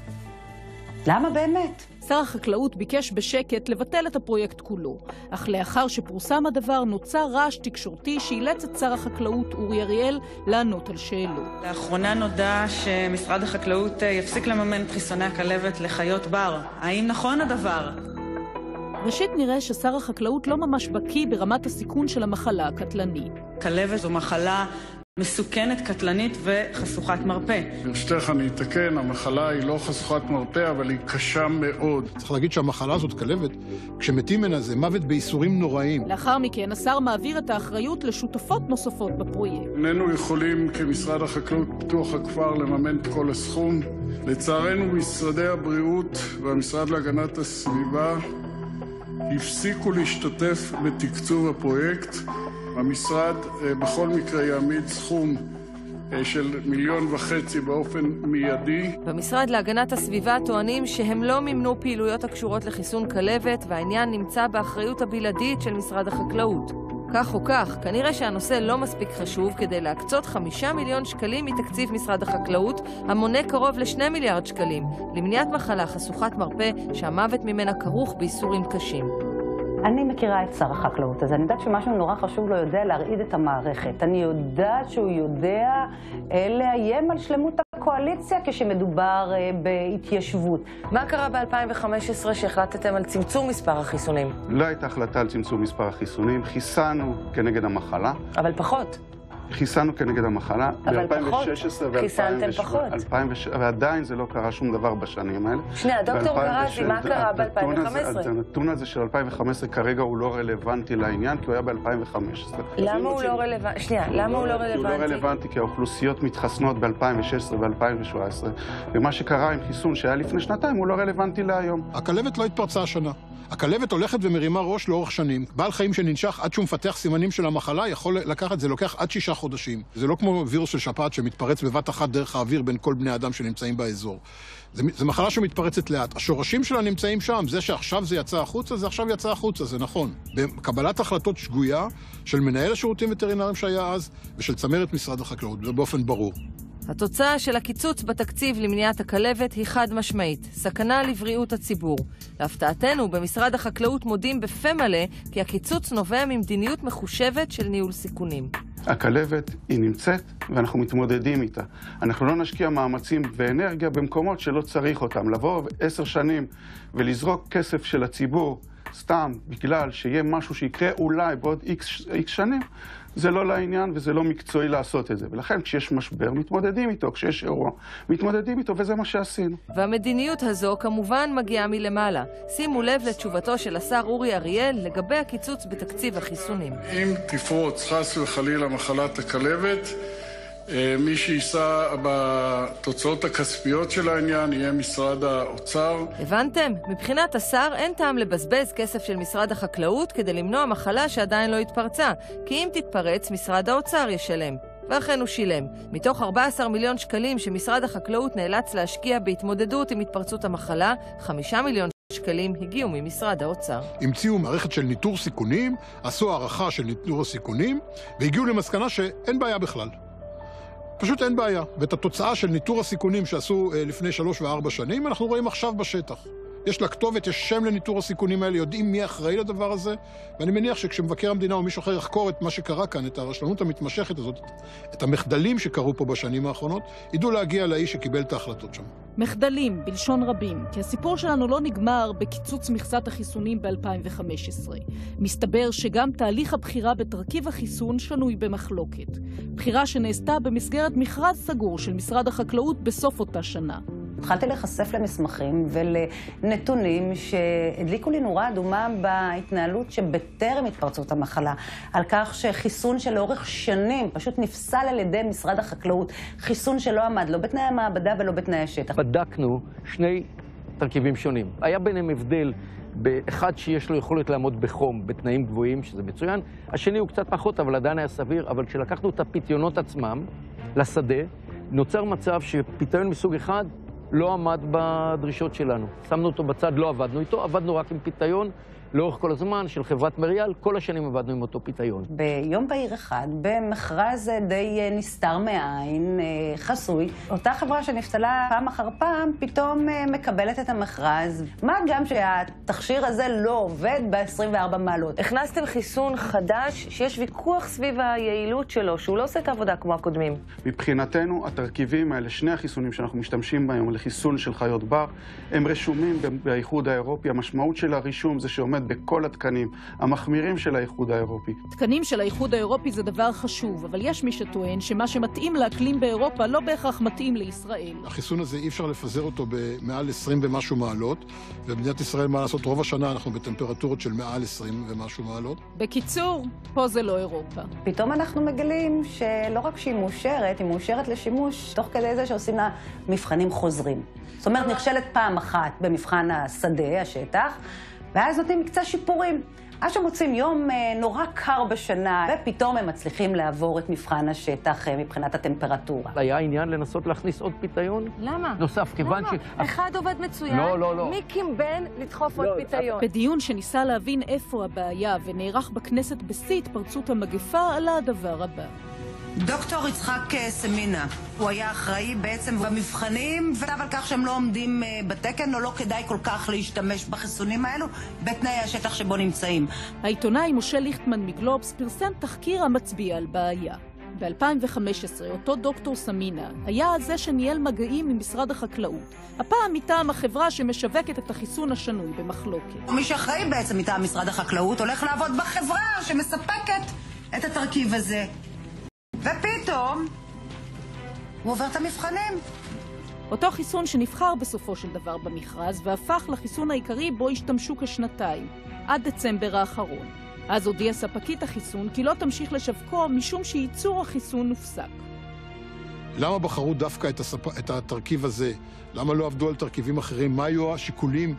למה באמת? שר החקלאות ביקש בשקט לבטל את הפרויקט כולו, אך לאחר שפורסם הדבר נוצר רעש תקשורתי שאילץ את שר החקלאות אורי אריאל לענות על שאלות. לאחרונה נודע שמשרד החקלאות יפסיק לממן את חיסוני הכלבת לחיות בר. האם נכון הדבר? ראשית נראה ששר החקלאות לא ממש בקיא ברמת הסיכון של המחלה הקטלנית. כלבת זו מחלה מסוכנת, קטלנית וחשוכת מרפא. ברשותך אני אתקן, המחלה היא לא חשוכת מרפא, אבל היא קשה מאוד. צריך להגיד שהמחלה הזאת, כלבת, כשמתים ממנה זה מוות בייסורים נוראים. לאחר מכן השר מעביר את האחריות לשותפות נוספות בפרויקט. איננו יכולים כמשרד החקלאות פיתוח הכפר לממן את כל הסכום. לצערנו משרדי הבריאות והמשרד להגנת הסביבה הפסיקו להשתתף בתקצוב הפרויקט. המשרד בכל מקרה יעמיד סכום של 1.5 מיליון באופן מיידי. במשרד להגנת הסביבה טוענים שהם לא מימנו פעילויות הקשורות לחיסון כלבת, והעניין נמצא באחריות הבלעדית של משרד החקלאות. כך או כך, כנראה שהנושא לא מספיק חשוב כדי להקצות 5 מיליון שקלים מתקציב משרד החקלאות, המונה קרוב ל2 מיליארד שקלים, למניעת מחלה חשוכת מרפא שהמוות ממנה כרוך בייסורים קשים. אני מכירה את שר החקלאות, אז אני יודעת שמשהו נורא חשוב לו יודע להרעיד את המערכת. אני יודעת שהוא יודע לאיים על שלמות הקואליציה כשמדובר בהתיישבות. מה קרה ב-2015 שהחלטתם על צמצום מספר החיסונים? לא הייתה החלטה על צמצום מספר החיסונים, חיסנו כנגד המחלה. אבל פחות. חיסנו כנגד המחלה. אבל פחות. חיסנתם פחות. ועדיין זה לא קרה שום דבר בשנים האלה. שנייה, דוקטור גרזי, מה קרה ב-2015? הנתון הזה של 2015 כרגע הוא לא רלוונטי לעניין, כי הוא היה ב-2015. למה הוא לא רלוונטי? שנייה, למה הוא לא רלוונטי? הוא לא רלוונטי כי האוכלוסיות מתחסנות ב-2016 ו-2017, ומה שקרה עם חיסון שהיה לפני שנתיים הוא לא רלוונטי להיום. הכלבת לא התפרצה השנה. הכלבת הולכת ומרימה ראש לאורך שנים. בעל חיים שננשך עד שהוא מפתח סימנים של המחלה יכול לקחת, זה לוקח עד 6 חודשים. זה לא כמו וירוס של שפעת שמתפרץ בבת אחת דרך האוויר בין כל בני אדם שנמצאים באזור. זו מחלה שמתפרצת לאט. השורשים שלה נמצאים שם. זה שעכשיו זה יצא החוצה, זה עכשיו יצא החוצה, זה נכון. בקבלת החלטות שגויה של מנהל השירותים וטרינריים שהיה אז, ושל צמרת משרד החקלאות, זה באופן ברור. התוצאה של הקיצוץ בתקציב למניעת הכלבת היא חד משמעית, סכנה לבריאות הציבור. להפתעתנו, במשרד החקלאות מודים בפה מלא כי הקיצוץ נובע ממדיניות מחושבת של ניהול סיכונים. הכלבת היא נמצאת ואנחנו מתמודדים איתה. אנחנו לא נשקיע מאמצים ואנרגיה במקומות שלא צריך אותם. לבוא 10 שנים ולזרוק כסף של הציבור סתם בגלל שיהיה משהו שיקרה אולי בעוד X שנים, זה לא לעניין וזה לא מקצועי לעשות את זה. ולכן כשיש משבר מתמודדים איתו, כשיש אירוע מתמודדים איתו, וזה מה שעשינו. והמדיניות הזו כמובן מגיעה מלמעלה. שימו לב לתשובתו של השר אורי אריאל לגבי הקיצוץ בתקציב החיסונים. אם תפרוץ חס וחלילה מחלת הכלבת, מי שיישא בתוצאות הכספיות של העניין יהיה משרד האוצר. הבנתם? מבחינת השר אין טעם לבזבז כסף של משרד החקלאות כדי למנוע מחלה שעדיין לא התפרצה, כי אם תתפרץ משרד האוצר ישלם. ואכן הוא שילם. מתוך 14 מיליון שקלים שמשרד החקלאות נאלץ להשקיע בהתמודדות עם התפרצות המחלה, 5 מיליון שקלים הגיעו ממשרד האוצר. המציאו מערכת של ניטור סיכונים, עשו הערכה של ניטור הסיכונים, והגיעו למסקנה שאין בעיה בכלל. פשוט אין בעיה. ואת התוצאה של ניטור הסיכונים שעשו לפני 3 ו4 שנים, אנחנו רואים עכשיו בשטח. יש לה כתובת, יש שם לניטור הסיכונים האלה, יודעים מי אחראי לדבר הזה, ואני מניח שכשמבקר המדינה או מישהו אחר יחקור את מה שקרה כאן, את הרשלנות המתמשכת הזאת, את המחדלים שקרו פה בשנים האחרונות, ידעו להגיע לאיש שקיבל את ההחלטות שם. מחדלים, בלשון רבים, כי הסיפור שלנו לא נגמר בקיצוץ מכסת החיסונים ב-2015. מסתבר שגם תהליך הבחירה בתרכיב החיסון שנוי במחלוקת. בחירה שנעשתה במסגרת מכרז סגור של משרד החקלאות בסוף אותה שנה. התחלתי להיחשף למסמכים ולנתונים שהדליקו לי נורה אדומה בהתנהלות שבטרם התפרצות המחלה, על כך שחיסון שלאורך שנים פשוט נפסל על ידי משרד החקלאות, חיסון שלא עמד לא בתנאי המעבדה ולא בתנאי השטח. בדקנו 2 תרכיבים שונים. היה ביניהם הבדל באחד שיש לו יכולת לעמוד בחום בתנאים גבוהים, שזה מצוין. השני הוא קצת פחות, אבל עדיין היה סביר. אבל כשלקחנו את הפיתיונות עצמם לשדה, נוצר מצב שפיתיון מסוג אחד לא עמד בדרישות שלנו. שמנו אותו בצד, לא עבדנו איתו, עבדנו רק עם פיתיון לאורך כל הזמן של חברת מריאל, כל השנים עבדנו עם אותו פיתיון. ביום בהיר אחד, במכרז די נסתר מעין, חסוי, אותה חברה שנפסלה פעם אחר פעם, פתאום מקבלת את המכרז. מה גם שהתכשיר הזה לא עובד ב-24 מעלות. הכנסתם חיסון חדש שיש ויכוח סביב היעילות שלו, שהוא לא עושה את העבודה כמו הקודמים. מבחינתנו, התרכיבים האלה, 2 החיסונים שאנחנו משתמשים בהם לחיסון של חיות בר, הם רשומים באיחוד האירופי. המשמעות של הרישום זה שעומד בכל התקנים המחמירים של האיחוד האירופי. תקנים של האיחוד האירופי זה דבר חשוב, אבל יש מי שטוען שמה שמתאים לאקלים באירופה לא בהכרח מתאים לישראל. החיסון הזה אי אפשר לפזר אותו במעל 20 ומשהו מעלות, ובמדינת ישראל, מה לעשות, רוב השנה אנחנו בטמפרטורות של מעל 20 ומשהו מעלות. בקיצור, פה זה לא אירופה. פתאום אנחנו מגלים שלא רק שהיא מאושרת, היא מאושרת לשימוש תוך כדי זה שעושים לה מבחנים חוזרים. זאת אומרת, נכשלת פעם אחת במבחן השדה, השטח, ואז נותנים קצת שיפורים. עד שמוצאים יום נורא קר בשנה, ופתאום הם מצליחים לעבור את מבחן השטח מבחינת הטמפרטורה. היה עניין לנסות להכניס עוד פיתיון? למה? נוסף, כיוון ש... אחד עובד מצוין, לא. מי קימבן לדחוף עוד פיתיון? בדיון שניסה להבין איפה הבעיה ונערך בכנסת בשיא התפרצות המגפה, עלה הדבר הבא. דוקטור יצחק סמינה, הוא היה אחראי בעצם במבחנים וכתב על כך שהם לא עומדים בתקן, או לא כדאי כל כך להשתמש בחיסונים האלו בתנאי השטח שבו נמצאים. העיתונאי משה ליכטמן מגלובס פרסם תחקיר המצביע על בעיה. ב-2015 אותו דוקטור סמינה היה זה שניהל מגעים עם משרד החקלאות, הפעם מטעם החברה שמשווקת את החיסון השנוי במחלוקת. מי שאחראי בעצם מטעם משרד החקלאות הולך לעבוד בחברה שמספקת את התרכיב הזה. ופתאום הוא עובר את המבחנים. אותו חיסון שנבחר בסופו של דבר במכרז והפך לחיסון העיקרי בו השתמשו כשנתיים, עד דצמבר האחרון. אז הודיע ספקית החיסון כי לא תמשיך לשווקו משום שייצור החיסון נופסק. למה בחרו דווקא את התרכיב הזה? למה לא עבדו על תרכיבים אחרים? מה היו השיקולים?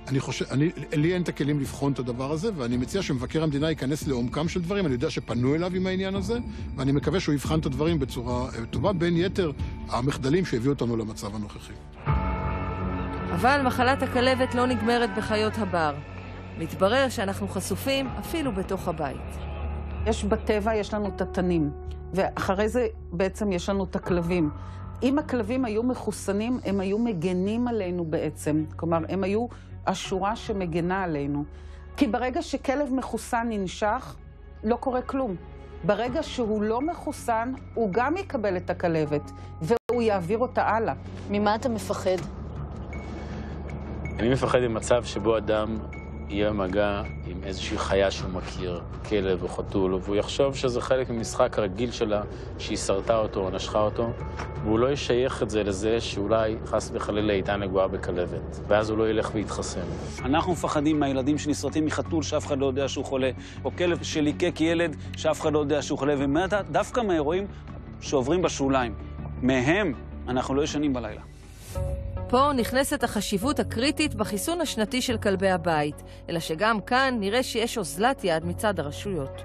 לי אין את הכלים לבחון את הדבר הזה, ואני מציע שמבקר המדינה ייכנס לעומקם של דברים. אני יודע שפנו אליו עם העניין הזה, ואני מקווה שהוא יבחן את הדברים בצורה טובה, בין יתר המחדלים שהביאו אותנו למצב הנוכחי. אבל מחלת הכלבת לא נגמרת בחיות הבר. מתברר שאנחנו חשופים אפילו בתוך הבית. יש בטבע, יש לנו את התנים, ואחרי זה בעצם יש לנו את הכלבים. אם הכלבים היו מחוסנים, הם היו מגנים עלינו בעצם. כלומר, הם היו השורה שמגנה עלינו. כי ברגע שכלב מחוסן ננשך, לא קורה כלום. ברגע שהוא לא מחוסן, הוא גם יקבל את הכלבת, והוא יעביר אותה הלאה. ממה אתה מפחד? אני מפחד במצב שבו אדם יהיה במגע עם איזושהי חיה שהוא מכיר, כלב או חתול, והוא יחשוב שזה חלק ממשחק הרגיל שלה, שהיא שרתה אותו או נשכה אותו, והוא לא ישייך את זה לזה שאולי חס וחלילה איתה נגועה בכלבת, ואז הוא לא ילך ויתחסן. אנחנו מפחדים מהילדים שנשרטים מחתול שאף אחד לא יודע שהוא חולה, או כלב שליקק ילד שאף אחד לא יודע שהוא חולה, ודווקא מהאירועים שעוברים בשוליים. מהם אנחנו לא ישנים בלילה. פה נכנסת החשיבות הקריטית בחיסון השנתי של כלבי הבית, אלא שגם כאן נראה שיש אוזלת יד מצד הרשויות.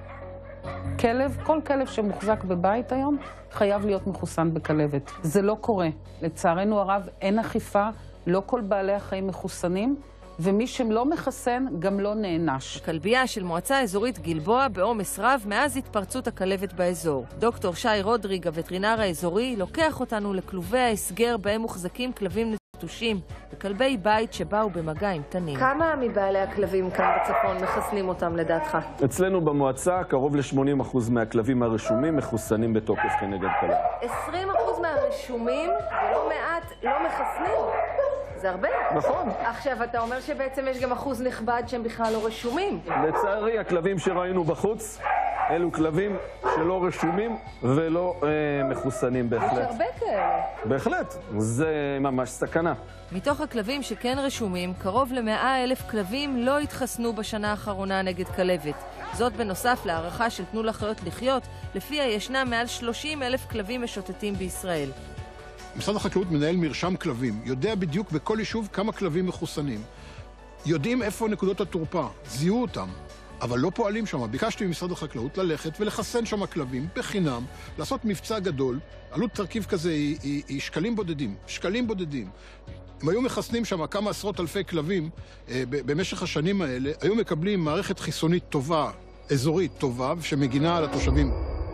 כל כלב שמוחזק בבית היום חייב להיות מחוסן בכלבת. זה לא קורה. לצערנו הרב אין אכיפה, לא כל בעלי החיים מחוסנים, ומי שלא מחסן גם לא נענש. הכלבייה של מועצה אזורית גלבוע בעומס רב מאז התפרצות הכלבת באזור. דוקטור שי רודריג, הווטרינר האזורי, לוקח אותנו לכלובי ההסגר בהם מוחזקים כלבים נטושים וכלבי בית שבאו במגע עם תנים. כמה מבעלי הכלבים כאן בצפון מחסנים אותם לדעתך? אצלנו במועצה קרוב ל-80% מהכלבים הרשומים מחוסנים בתוקף כנגד כלבת. 20% מהרשומים ולא מעט לא מחסנים. זה הרבה. נכון. עכשיו, אתה אומר שבעצם יש גם אחוז נכבד שהם בכלל לא רשומים. לצערי, הכלבים שראינו בחוץ, אלו כלבים שלא רשומים ולא מחוסנים בהחלט. יש הרבה כאלה. בהחלט, זה ממש סכנה. מתוך הכלבים שכן רשומים, קרוב ל100,000 כלבים לא התחסנו בשנה האחרונה נגד כלבת. זאת בנוסף להערכה של תנו לחיות לחיות, לפיה ישנה מעל 30,000 כלבים משוטטים בישראל. משרד החקלאות מנהל מרשם כלבים, יודע בדיוק בכל יישוב כמה כלבים מחוסנים. יודעים איפה נקודות התורפה, זיהו אותם, אבל לא פועלים שם. ביקשתי ממשרד החקלאות ללכת ולחסן שם כלבים בחינם, לעשות מבצע גדול. עלות תרכיב כזה היא שקלים בודדים. אם היו מחסנים שם כמה עשרות אלפי כלבים במשך השנים האלה, היו מקבלים מערכת חיסונית טובה, אזורית טובה, שמגינה על התושבים.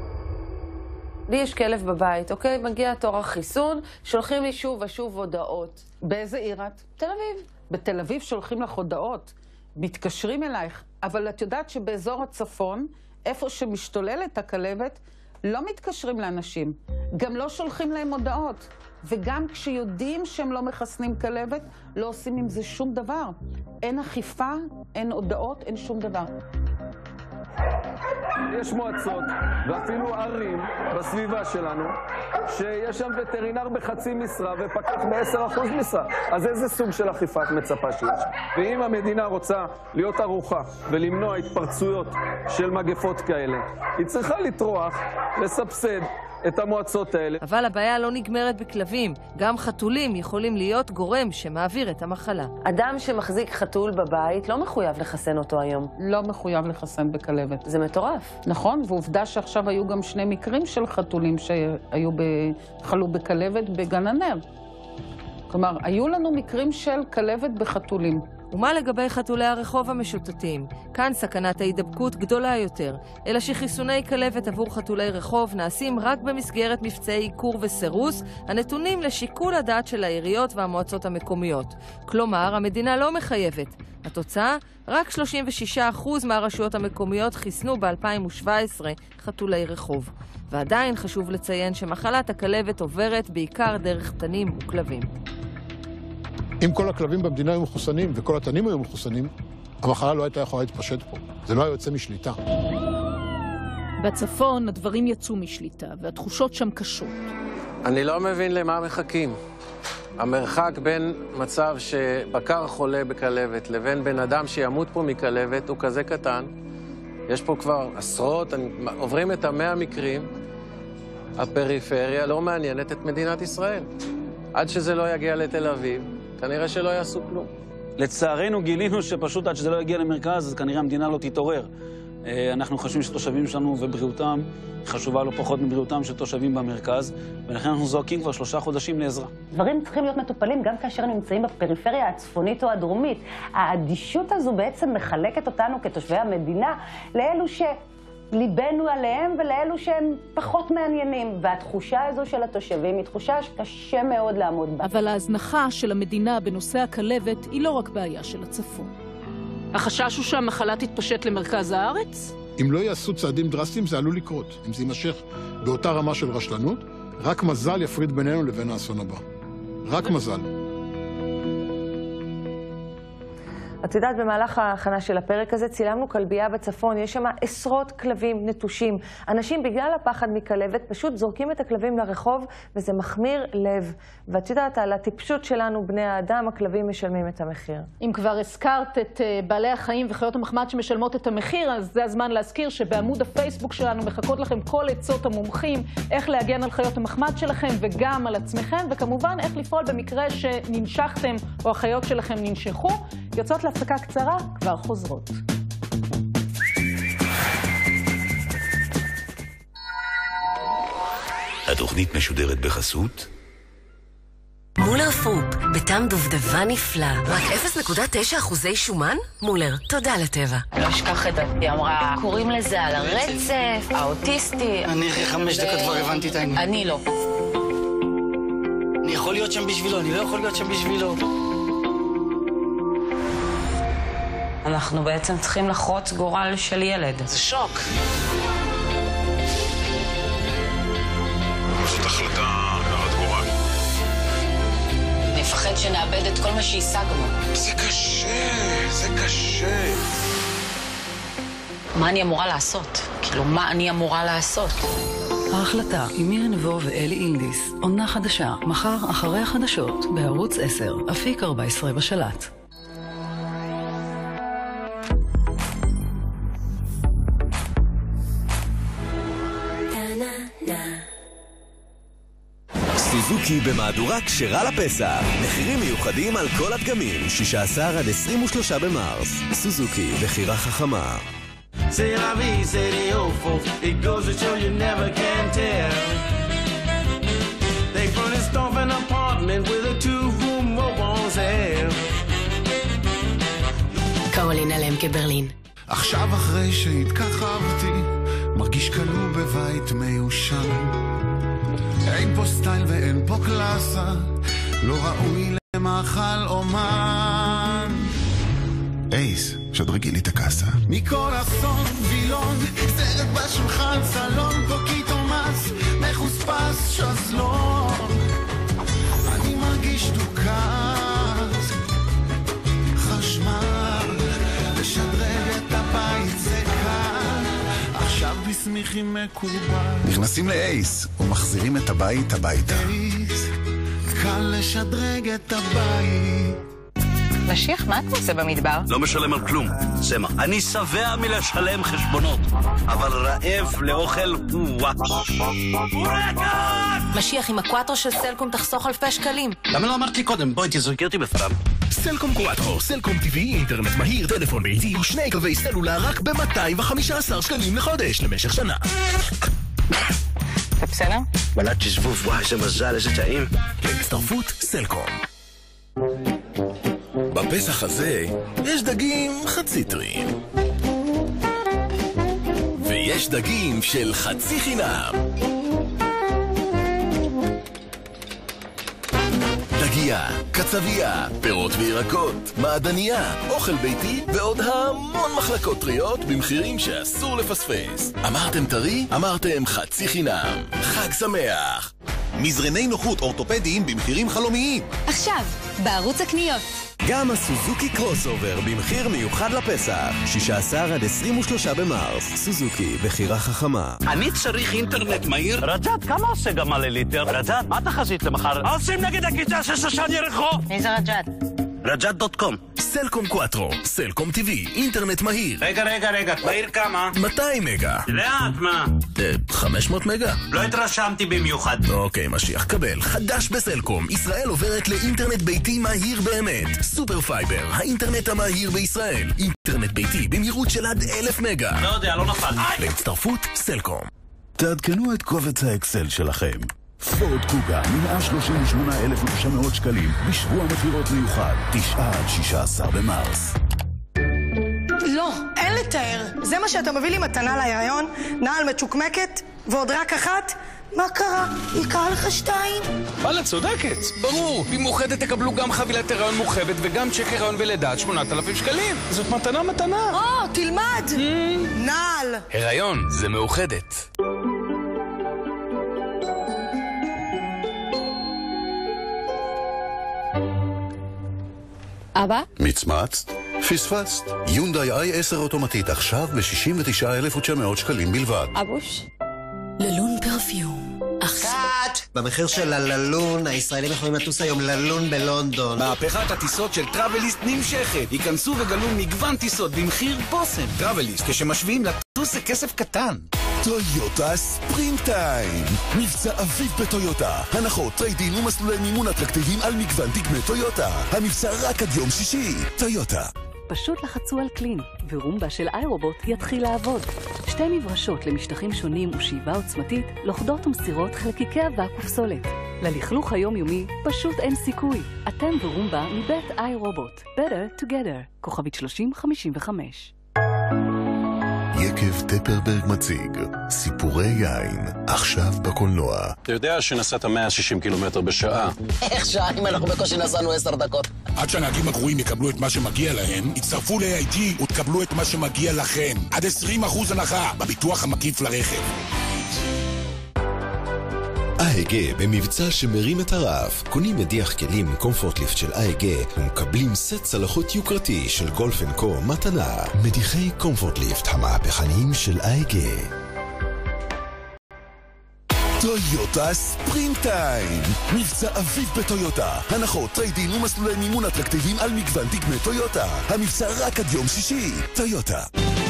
לי יש כלב בבית, אוקיי? מגיע תור החיסון, שולחים לי שוב ושוב הודעות. באיזה עיר את? תל אביב. בתל אביב שולחים לך הודעות, מתקשרים אלייך, אבל את יודעת שבאזור הצפון, איפה שמשתוללת הכלבת, לא מתקשרים לאנשים, גם לא שולחים להם הודעות. וגם כשיודעים שהם לא מחסנים כלבת, לא עושים עם זה שום דבר. אין אכיפה, אין הודעות, אין שום דבר. יש מועצות ואפילו ערים בסביבה שלנו שיש שם וטרינר בחצי משרה ופקח ב10% משרה. אז איזה סוג של אכיפה את מצפה שיש? ואם המדינה רוצה להיות ערוכה ולמנוע התפרצויות של מגפות כאלה, היא צריכה לטרוח, לסבסד את המועצות האלה. אבל הבעיה לא נגמרת בכלבים. גם חתולים יכולים להיות גורם שמעביר את המחלה. אדם שמחזיק חתול בבית לא מחויב לחסן אותו היום. לא מחויב לחסן בכלבת. זה מטורף. נכון, ועובדה שעכשיו היו גם 2 מקרים של חתולים שחלו בכלבת בגן הנר. כלומר, היו לנו מקרים של כלבת בחתולים. ומה לגבי חתולי הרחוב המשוטטים? כאן סכנת ההידבקות גדולה יותר, אלא שחיסוני כלבת עבור חתולי רחוב נעשים רק במסגרת מבצעי עיקור וסירוס, הנתונים לשיקול הדעת של העיריות והמועצות המקומיות. כלומר, המדינה לא מחייבת. התוצאה, רק 36% מהרשויות המקומיות חיסנו ב-2017 חתולי רחוב. ועדיין חשוב לציין שמחלת הכלבת עוברת בעיקר דרך תנים וכלבים. אם כל הכלבים במדינה היו מחוסנים וכל התנים היו מחוסנים, המחלה לא הייתה יכולה להתפשט פה. זה לא היה יוצא משליטה. בצפון הדברים יצאו משליטה, והתחושות שם קשות. אני לא מבין למה מחכים. המרחק בין מצב שבקר חולה בכלבת לבין בן אדם שימות פה מכלבת הוא כזה קטן. יש פה כבר עשרות, עוברים את 100 מקרים. הפריפריה לא מעניינת את מדינת ישראל. עד שזה לא יגיע לתל אביב, כנראה שלא יעשו כלום. לצערנו גילינו שפשוט עד שזה לא יגיע למרכז, אז כנראה המדינה לא תתעורר. אנחנו חושבים שתושבים שלנו ובריאותם חשובה לא פחות מבריאותם של תושבים במרכז, ולכן אנחנו זועקים כבר 3 חודשים לעזרה. דברים צריכים להיות מטופלים גם כאשר נמצאים בפריפריה הצפונית או הדרומית. האדישות הזו בעצם מחלקת אותנו כתושבי המדינה לאלו ליבנו עליהם ולאלו שהם פחות מעניינים, והתחושה הזו של התושבים היא תחושה שקשה מאוד לעמוד בה. אבל ההזנחה של המדינה בנושא הכלבת היא לא רק בעיה של הצפון. החשש הוא שהמחלה תתפשט למרכז הארץ? אם לא יעשו צעדים דרסטיים זה עלול לקרות. אם זה יימשך באותה רמה של רשלנות, רק מזל יפריד בינינו לבין האסון הבא. רק מזל. את יודעת, במהלך ההכנה של הפרק הזה צילמנו כלבייה בצפון, יש שם עשרות כלבים נטושים. אנשים בגלל הפחד מכלבת פשוט זורקים את הכלבים לרחוב, וזה מחמיר לב. ואת יודעת, על הטיפשות שלנו, בני האדם, הכלבים משלמים את המחיר. אם כבר הזכרת את בעלי החיים וחיות המחמד שמשלמות את המחיר, אז זה הזמן להזכיר שבעמוד הפייסבוק שלנו מחכות לכם כל עצות המומחים, איך להגן על חיות המחמד שלכם וגם על עצמכם, וכמובן איך לפעול במקרה שננשכתם או החיות שלכם ננשכו. יוצאות להפסקה קצרה, כבר חוזרות. התוכנית משודרת בחסות מולר פרופ, בטעם דובדבן נפלא. רק 0.9% שומן? מולר, תודה לטבע. לא אשכח את היא אמרה, קוראים לזה על הרצף, האוטיסטי. אני אחרי 5 דקות כבר הבנתי את העניין. אני לא. אני יכול להיות שם בשבילו, אני לא יכול להיות שם בשבילו. אנחנו בעצם צריכים לחרוץ גורל של ילד. זה שוק. זאת החלטה הרת גורל. נפחד שנאבד את כל מה שהשגנו. זה קשה, זה קשה. מה אני אמורה לעשות? כאילו, מה אני אמורה לעשות? ההחלטה עם מירי נבו ואלי אינדיס. עונה חדשה, מחר אחרי החדשות, בערוץ 10, אפיק 14 בשלט. סוזוקי במהדורה כשרה לפסח. מחירים מיוחדים על כל הדגמים, 16 עד 23 במרס. סוזוקי, בחירה חכמה. C'est la vie, c'est the old folks. It goes to show you never can tell. They furnished off an apartment with a 2-room robe on sale. קרולינה למקה ברלין. עכשיו אחרי שהתכחבתי, מרגיש כלוא בבית מיושן. אין פה סטייל ואין פה קלאסה, לא ראוי למאכל אומן. אייס, שדרגי לי את הקאסה. מכל אסון וילון, סרט בשולחן, סלון, פוקיטו מס, מחוספס שזלון. אני מרגיש דוקס, חשמל, לשדרג את הבית זה קל, עכשיו בסמיכים מקובל. נכנסים לאייס ומחזירים את הבית הביתה. אייס, קל לשדרג את הבית. משיח, מה אתה עושה במדבר? לא משלם על כלום, סמה. אני שבע מלשלם חשבונות, אבל רעב לאוכל וואו. משיח, עם הקואטרו של סלקום תחסוך אלפי שקלים. למה לא אמרת לי קודם? בואי תזרקי אותי בפרם. סלקום קואטרו, סלקום TV, אינטרנט מהיר, טלפון ביתי ו2 קווי סלולר רק ב-215 שקלים לחודש למשך שנה. אתה בסדר? מנת שזבוב, וואי, איזה מזל, איזה טעים. להצטרפות סלקום. בפסח הזה יש דגים חצי טריים. ויש דגים של חצי חינם. דגייה, קצבייה, פירות וירקות, מעדניה, אוכל ביתי ועוד המון מחלקות טריות במחירים שאסור לפספס. אמרתם טרי? אמרתם חצי חינם. חג שמח. מזרני נוחות אורתופדיים במחירים חלומיים. עכשיו, בערוץ הקניות. גם הסוזוקי קרוסובר במחיר מיוחד לפסח, 16 עד 23 במרס. סוזוקי, בחירה חכמה. אני צריך אינטרנט מהיר. רג'ת, כמה עושה גמל לליטר? רג'ת, מה תחזית למחר? עושים נגד הכיתה של שושן ירחו. מי זה רג'ת? רג'ת.com. סלקום קואטרו, סלקום TV, אינטרנט מהיר. רגע, מהיר כמה? 200 מגה. לאט, מה? 500 מגה. לא התרשמתי במיוחד. אוקיי, משיח, קבל. חדש בסלקום. ישראל עוברת לאינטרנט ביתי מהיר באמת. סופר פייבר, האינטרנט המהיר בישראל. אינטרנט ביתי במהירות של עד 1000 מגה. לא יודע, לא נפל. להצטרפות סלקום. תעדכנו את קובץ האקסל שלכם. פורד קוגה, 138,900 שקלים, בשבוע מכירות מיוחד, 9 עד 16 במרס. לא, אין לתאר. זה מה שאתה מביא לי מתנה להיריון? נעל מצ'וקמקת? ועוד רק אחת? מה קרה? יקרה לך 2? וואלה, צודקת. ברור. במאוחדת תקבלו גם חבילת הריון מורחבת וגם צ'ק הריון ולידה 8,000 שקלים. זאת מתנה. תלמד. נעל. הריון זה מאוחדת. אבא? מצמצת? פספסת. יונדאי i10 אוטומטית עכשיו ב-69,900 שקלים בלבד. אבוש? ללון פרפיום. קאט! במחיר של הללון, הישראלים יכולים לטוס היום ללון בלונדון. מהפכת הטיסות של טראבליסט נמשכת. ייכנסו וגלו מגוון טיסות במחיר בוסם. טראבליסט, כשמשווים לטוס זה כסף קטן. טויוטה ספרינג טיים. מבצע אביב בטויוטה. הנחות, טריידין ומסלולי מימון אטרקטיביים על מגוון דגמי טויוטה. המבצע רק עד יום שישי. טויוטה. פשוט לחצו על קלין, ורומבה של איי-רובוט יתחיל לעבוד. 2 מברשות למשטחים שונים ושאיבה עוצמתית, לוכדות ומסירות חלקיקי אבק ופסולת. ללכלוך היומיומי פשוט אין סיכוי. אתם ורומבה מבית איי-רובוט. Better together. כוכבית 3055. יקב טפרברג מציג סיפורי יין, עכשיו בקולנוע. אתה יודע שנסעת 160 קילומטר בשעה? איך שעה אם אנחנו בקושי נסענו 10 דקות? עד שהנהגים הגרועים יקבלו את מה שמגיע להם, הצטרפו ל-AIG ותקבלו את מה שמגיע לכם. עד 20% הנחה בביטוח המקיף לרכב. AEG במבצע שמרים את הרף. קונים מדיח כלים קומפורטליפט של AEG ומקבלים סט צלחות יוקרתי של גולף אנד קו מתנה. מדיחי קומפורטליפט המהפכניים של AEG. טויוטה ספרינג טיים. מבצע אביב בטויוטה. הנחות, טריידין ומסלולי מימון אטרקטיביים על מגוון דגמי טויוטה. המבצע רק עד יום שישי. טויוטה.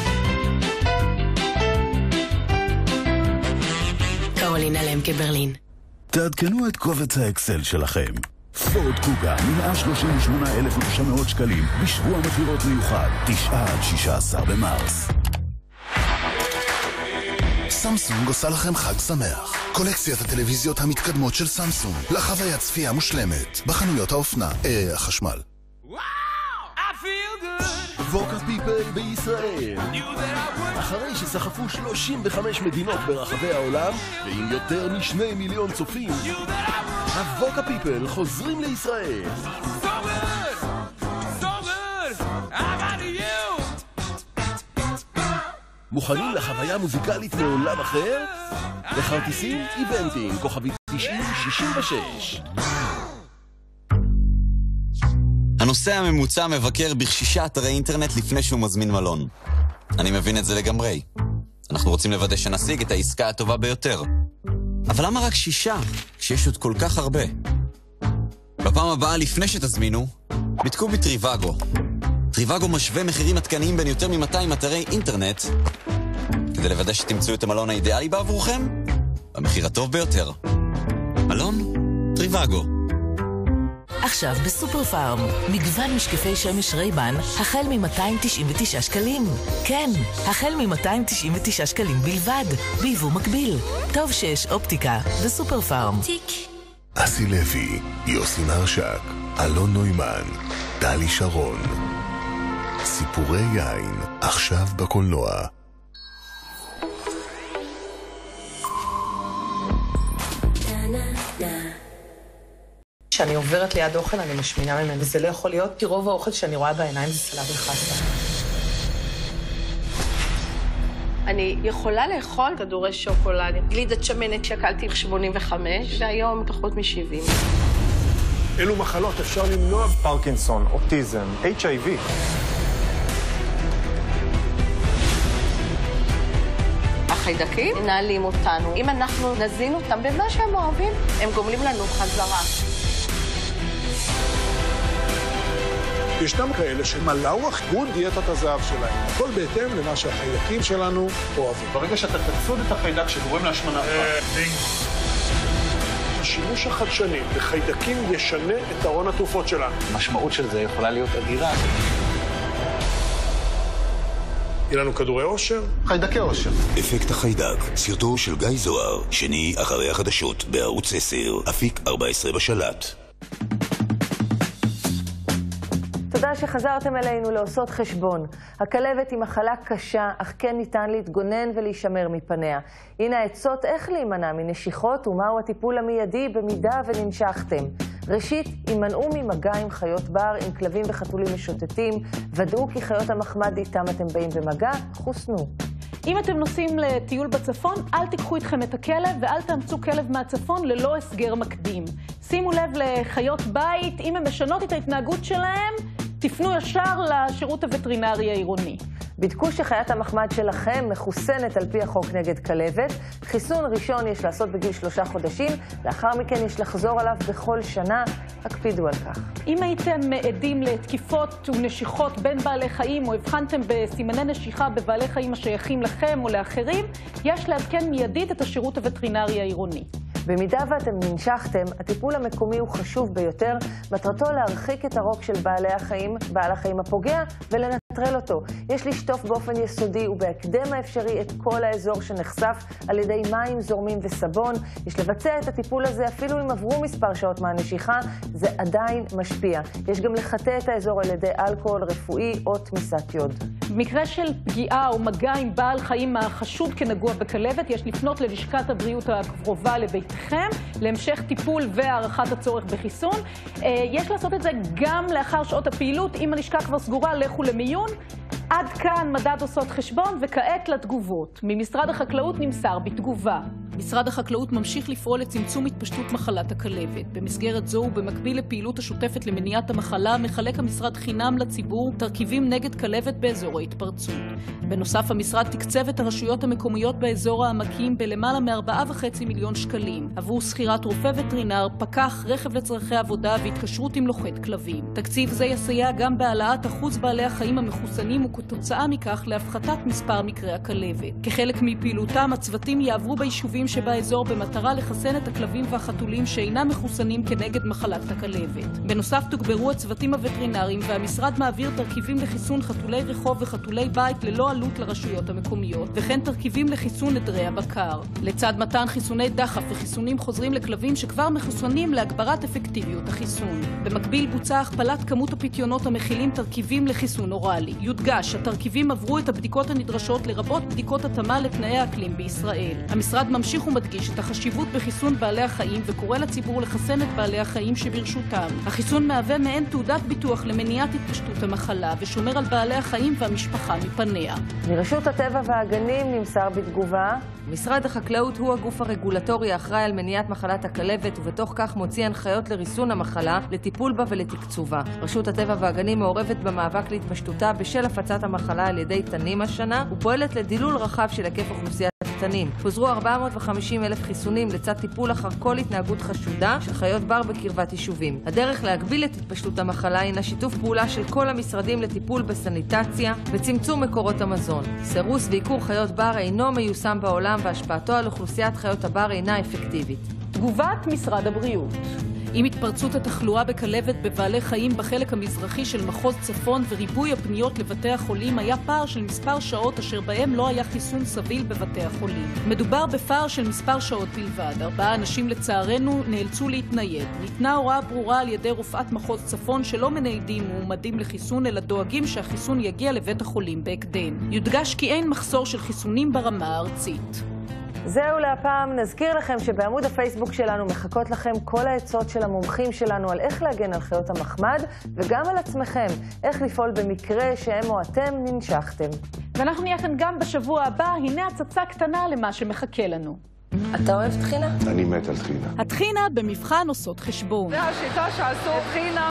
קרולינה למקה ברלין. תעדכנו את קובץ האקסל שלכם. פורד קוגה, 138,900 שקלים, בשבוע מכירות מיוחד, 9 עד 16 במרס. סמסונג עושה לכם חג שמח. קולקציית הטלוויזיות המתקדמות של סמסונג, לחוויית צפייה מושלמת, בחנויות האופנה, החשמל. ווקה פיפל בישראל. אחרי שסחפו 35 מדינות ברחבי העולם ועם יותר מ2 מיליון צופים, הווקה פיפל חוזרים לישראל. מוכנים לחוויה מוזיקלית מעולם אחר? לכרטיסים איבנטים, כוכבית 9066. הנוסע הממוצע מבקר ב6 אתרי אינטרנט לפני שהוא מזמין מלון. אני מבין את זה לגמרי. אנחנו רוצים לוודא שנשיג את העסקה הטובה ביותר. אבל למה רק 6? כשיש עוד כל כך הרבה. בפעם הבאה לפני שתזמינו, בדקו בטריוואגו. טריוואגו משווה מחירים עדכניים בין יותר מ200 אתרי אינטרנט, כדי לוודא שתמצאו את המלון האידיאלי בעבורכם, במחיר הטוב ביותר. מלון טריוואגו. עכשיו בסופר פארם, מגוון משקפי שמש רייבן, החל מ-299 שקלים. כן, החל מ-299 שקלים בלבד, ביבוא מקביל. טוב שיש אופטיקה בסופר פארם. טיק. אסי לוי, יוסי נרשק, אלון נוימן, דלי שרון. סיפורי יין, עכשיו בקולנוע. כשאני עוברת ליד אוכל אני משמינה ממנו, וזה לא יכול להיות, כי רוב האוכל שאני רואה בעיניים זה סלט וחסה. אני יכולה לאכול כדורי שוקולד, גלידת שמנת שקלתי 85, והיום פחות מ70. אילו מחלות אפשר למנוע? פרקינסון, אוטיזם, HIV. החיידקים מנהלים אותנו. אם אנחנו נזין אותם במה שהם אוהבים, הם גומלים לנו חזרה. ישנם כאלה שמלאו אחדו דיאטת הזהב שלהם. הכל בהתאם למה שהחיידקים שלנו אוהבים. ברגע שאתה תצוד את החיידק שגורם להשמנה... השימוש החדשני בחיידקים ישנה את ארון התרופות שלנו. המשמעות של זה יכולה להיות אדירה. יהיה לנו כדורי אושר. חיידקי אושר. אפקט החיידק, סרטו של גיא זוהר, שני אחרי החדשות בערוץ 10, אפיק 14 בשלט. תודה שחזרתם אלינו לעושות חשבון. הכלבת היא מחלה קשה, אך כן ניתן להתגונן ולהישמר מפניה. הנה העצות איך להימנע מנשיכות ומהו הטיפול המיידי במידה וננשכתם. ראשית, הימנעו ממגע עם חיות בר, עם כלבים וחתולים משוטטים. ודאו כי חיות המחמד איתם אתם באים במגע, חוסנו. אם אתם נוסעים לטיול בצפון, אל תיקחו איתכם את הכלב ואל תאמצו כלב מהצפון ללא הסגר מקדים. שימו לב לחיות בית, אם הן משנות את ההתנהגות שלהם, תפנו ישר לשירות הווטרינרי העירוני. בדקו שחיית המחמד שלכם מחוסנת על פי החוק נגד כלבת. חיסון ראשון יש לעשות בגיל 3 חודשים, לאחר מכן יש לחזור עליו בכל שנה. הקפידו על כך. אם הייתם עדים לתקיפות ונשיכות בין בעלי חיים או הבחנתם בסימני נשיכה בבעלי חיים השייכים לכם או לאחרים, יש לעדכן מיידית את השירות הווטרינרי העירוני. במידה ואתם ננשכתם, הטיפול המקומי הוא חשוב ביותר, מטרתו להרחיק את הרוק של בעל החיים הפוגע ולנטרל אותו. יש לשטוף באופן יסודי ובהקדם האפשרי את כל האזור שנחשף על ידי מים זורמים וסבון. יש לבצע את הטיפול הזה אפילו אם עברו מספר שעות מהנשיכה, זה עדיין משפיע. יש גם לחטא את האזור על ידי אלכוהול רפואי או תמיסת יוד. במקרה של פגיעה או מגע עם בעל חיים החשוד כנגוע בכלבת, יש לפנות ללשכת הבריאות הקרובה לביתכם, להמשך טיפול והערכת הצורך בחיסון. יש לעשות את זה גם לאחר שעות הפעילות. אם הלשכה כבר סגורה, לכו למיון. עד כאן מדד עושות חשבון, וכעת לתגובות. ממשרד החקלאות נמסר בתגובה. משרד החקלאות ממשיך לפעול לצמצום התפשטות מחלת הכלבת. במסגרת זו ובמקביל לפעילות השוטפת למניעת המחלה, מחלק המשרד חינם לציבור תרכיבים נגד כלבת באזור ההתפרצות. בנוסף, המשרד תקצב את הרשויות המקומיות באזור העמקים בלמעלה מ4.5 מיליון שקלים, עבור שכירת רופא וטרינר, פקח, רכב לצרכי עבודה והתקשרות עם לוחת כלבים. תקציב זה יסייע גם בהעלאת אחוז בעלי החיים המחוסנים וכתוצאה מכך להפחתת מספר מקרי הכלבת. כחלק מפעילותם, הצוותים יעברו ביישובים שבאזור במטרה לחסן את הכלבים והחתולים שאינם מחוסנים כנגד מחלת הכלבת. בנוסף, תוגברו הצוותים הווטרינריים והמשרד מעביר תרכיבים לחיסון חתולי רחוב וחתולי בית ללא עלות לרשויות המקומיות, וכן תרכיבים לחיסון עדרי הבקר. לצד מתן חיסוני דחף וחיסונים חוזרים לכלבים שכבר מחוסנים להגברת אפקטיביות החיסון. במקביל בוצעה הכפלת כמות הפיתיונות המכילים תרכיבים לחיסון אוראלי. יודגש, התרכיבים עברו את הבדיקות הנדרשות לרבות בדיקות התאמה לתנאי האקלים בישראל. המשרד ממשיך ומדגיש את החשיבות בחיסון בעלי החיים וקורא לציבור לחסן את בעלי החיים שברשותם. החיסון מהווה מעין תעודת ביטוח למניעת התפשטות המחלה ושומר על בעלי החיים והמשפחה מפניה. מרשות הטבע והגנים נמסר בתגובה. משרד החקלאות הוא הגוף הרגולטורי האחראי על מניעת מחלת הכלבת ובתוך כך מוציא הנחיות לריסון המחלה, לטיפול בה ולתקצובה. רשות הטבע והגנים מעורבת במאבק להתפשטותה בשל הפצת המחלה על ידי תנים השנה ופועלת לדילול רחב של היקף אוכלוסיית תנים. פוזרו 450,000 חיסונים לצד טיפול אחר כל התנהגות חשודה של חיות בר בקרבת יישובים. הדרך להגביל את התפשטות המחלה הינה שיתוף פעולה של כל המשרדים לטיפול בסניטציה וצמצום מקורות המזון. סירוס ועיקור חיות בר אינו מיושם בעולם והשפעתו על אוכלוסיית חיות הבר אינה אפקטיבית. תגובת משרד הבריאות. עם התפרצות התחלואה בכלבת בבעלי חיים בחלק המזרחי של מחוז צפון וריבוי הפניות לבתי החולים, היה פער של מספר שעות אשר בהם לא היה חיסון סביל בבתי החולים. מדובר בפער של מספר שעות בלבד. 4 אנשים לצערנו נאלצו להתנייד. ניתנה הוראה ברורה על ידי רופאת מחוז צפון שלא מניידים מועמדים לחיסון אלא דואגים שהחיסון יגיע לבית החולים בהקדם. יודגש כי אין מחסור של חיסונים ברמה הארצית. זהו להפעם. נזכיר לכם שבעמוד הפייסבוק שלנו מחכות לכם כל העצות של המומחים שלנו על איך להגן על חיות המחמד וגם על עצמכם, איך לפעול במקרה שהם או אתם ננשכתם. ואנחנו נהיה כאן גם בשבוע הבא. הנה הצצה קטנה למה שמחכה לנו. אתה אוהב טחינה? אני מת על טחינה. הטחינה במבחן עושות חשבון. זה השיטה שעשו טחינה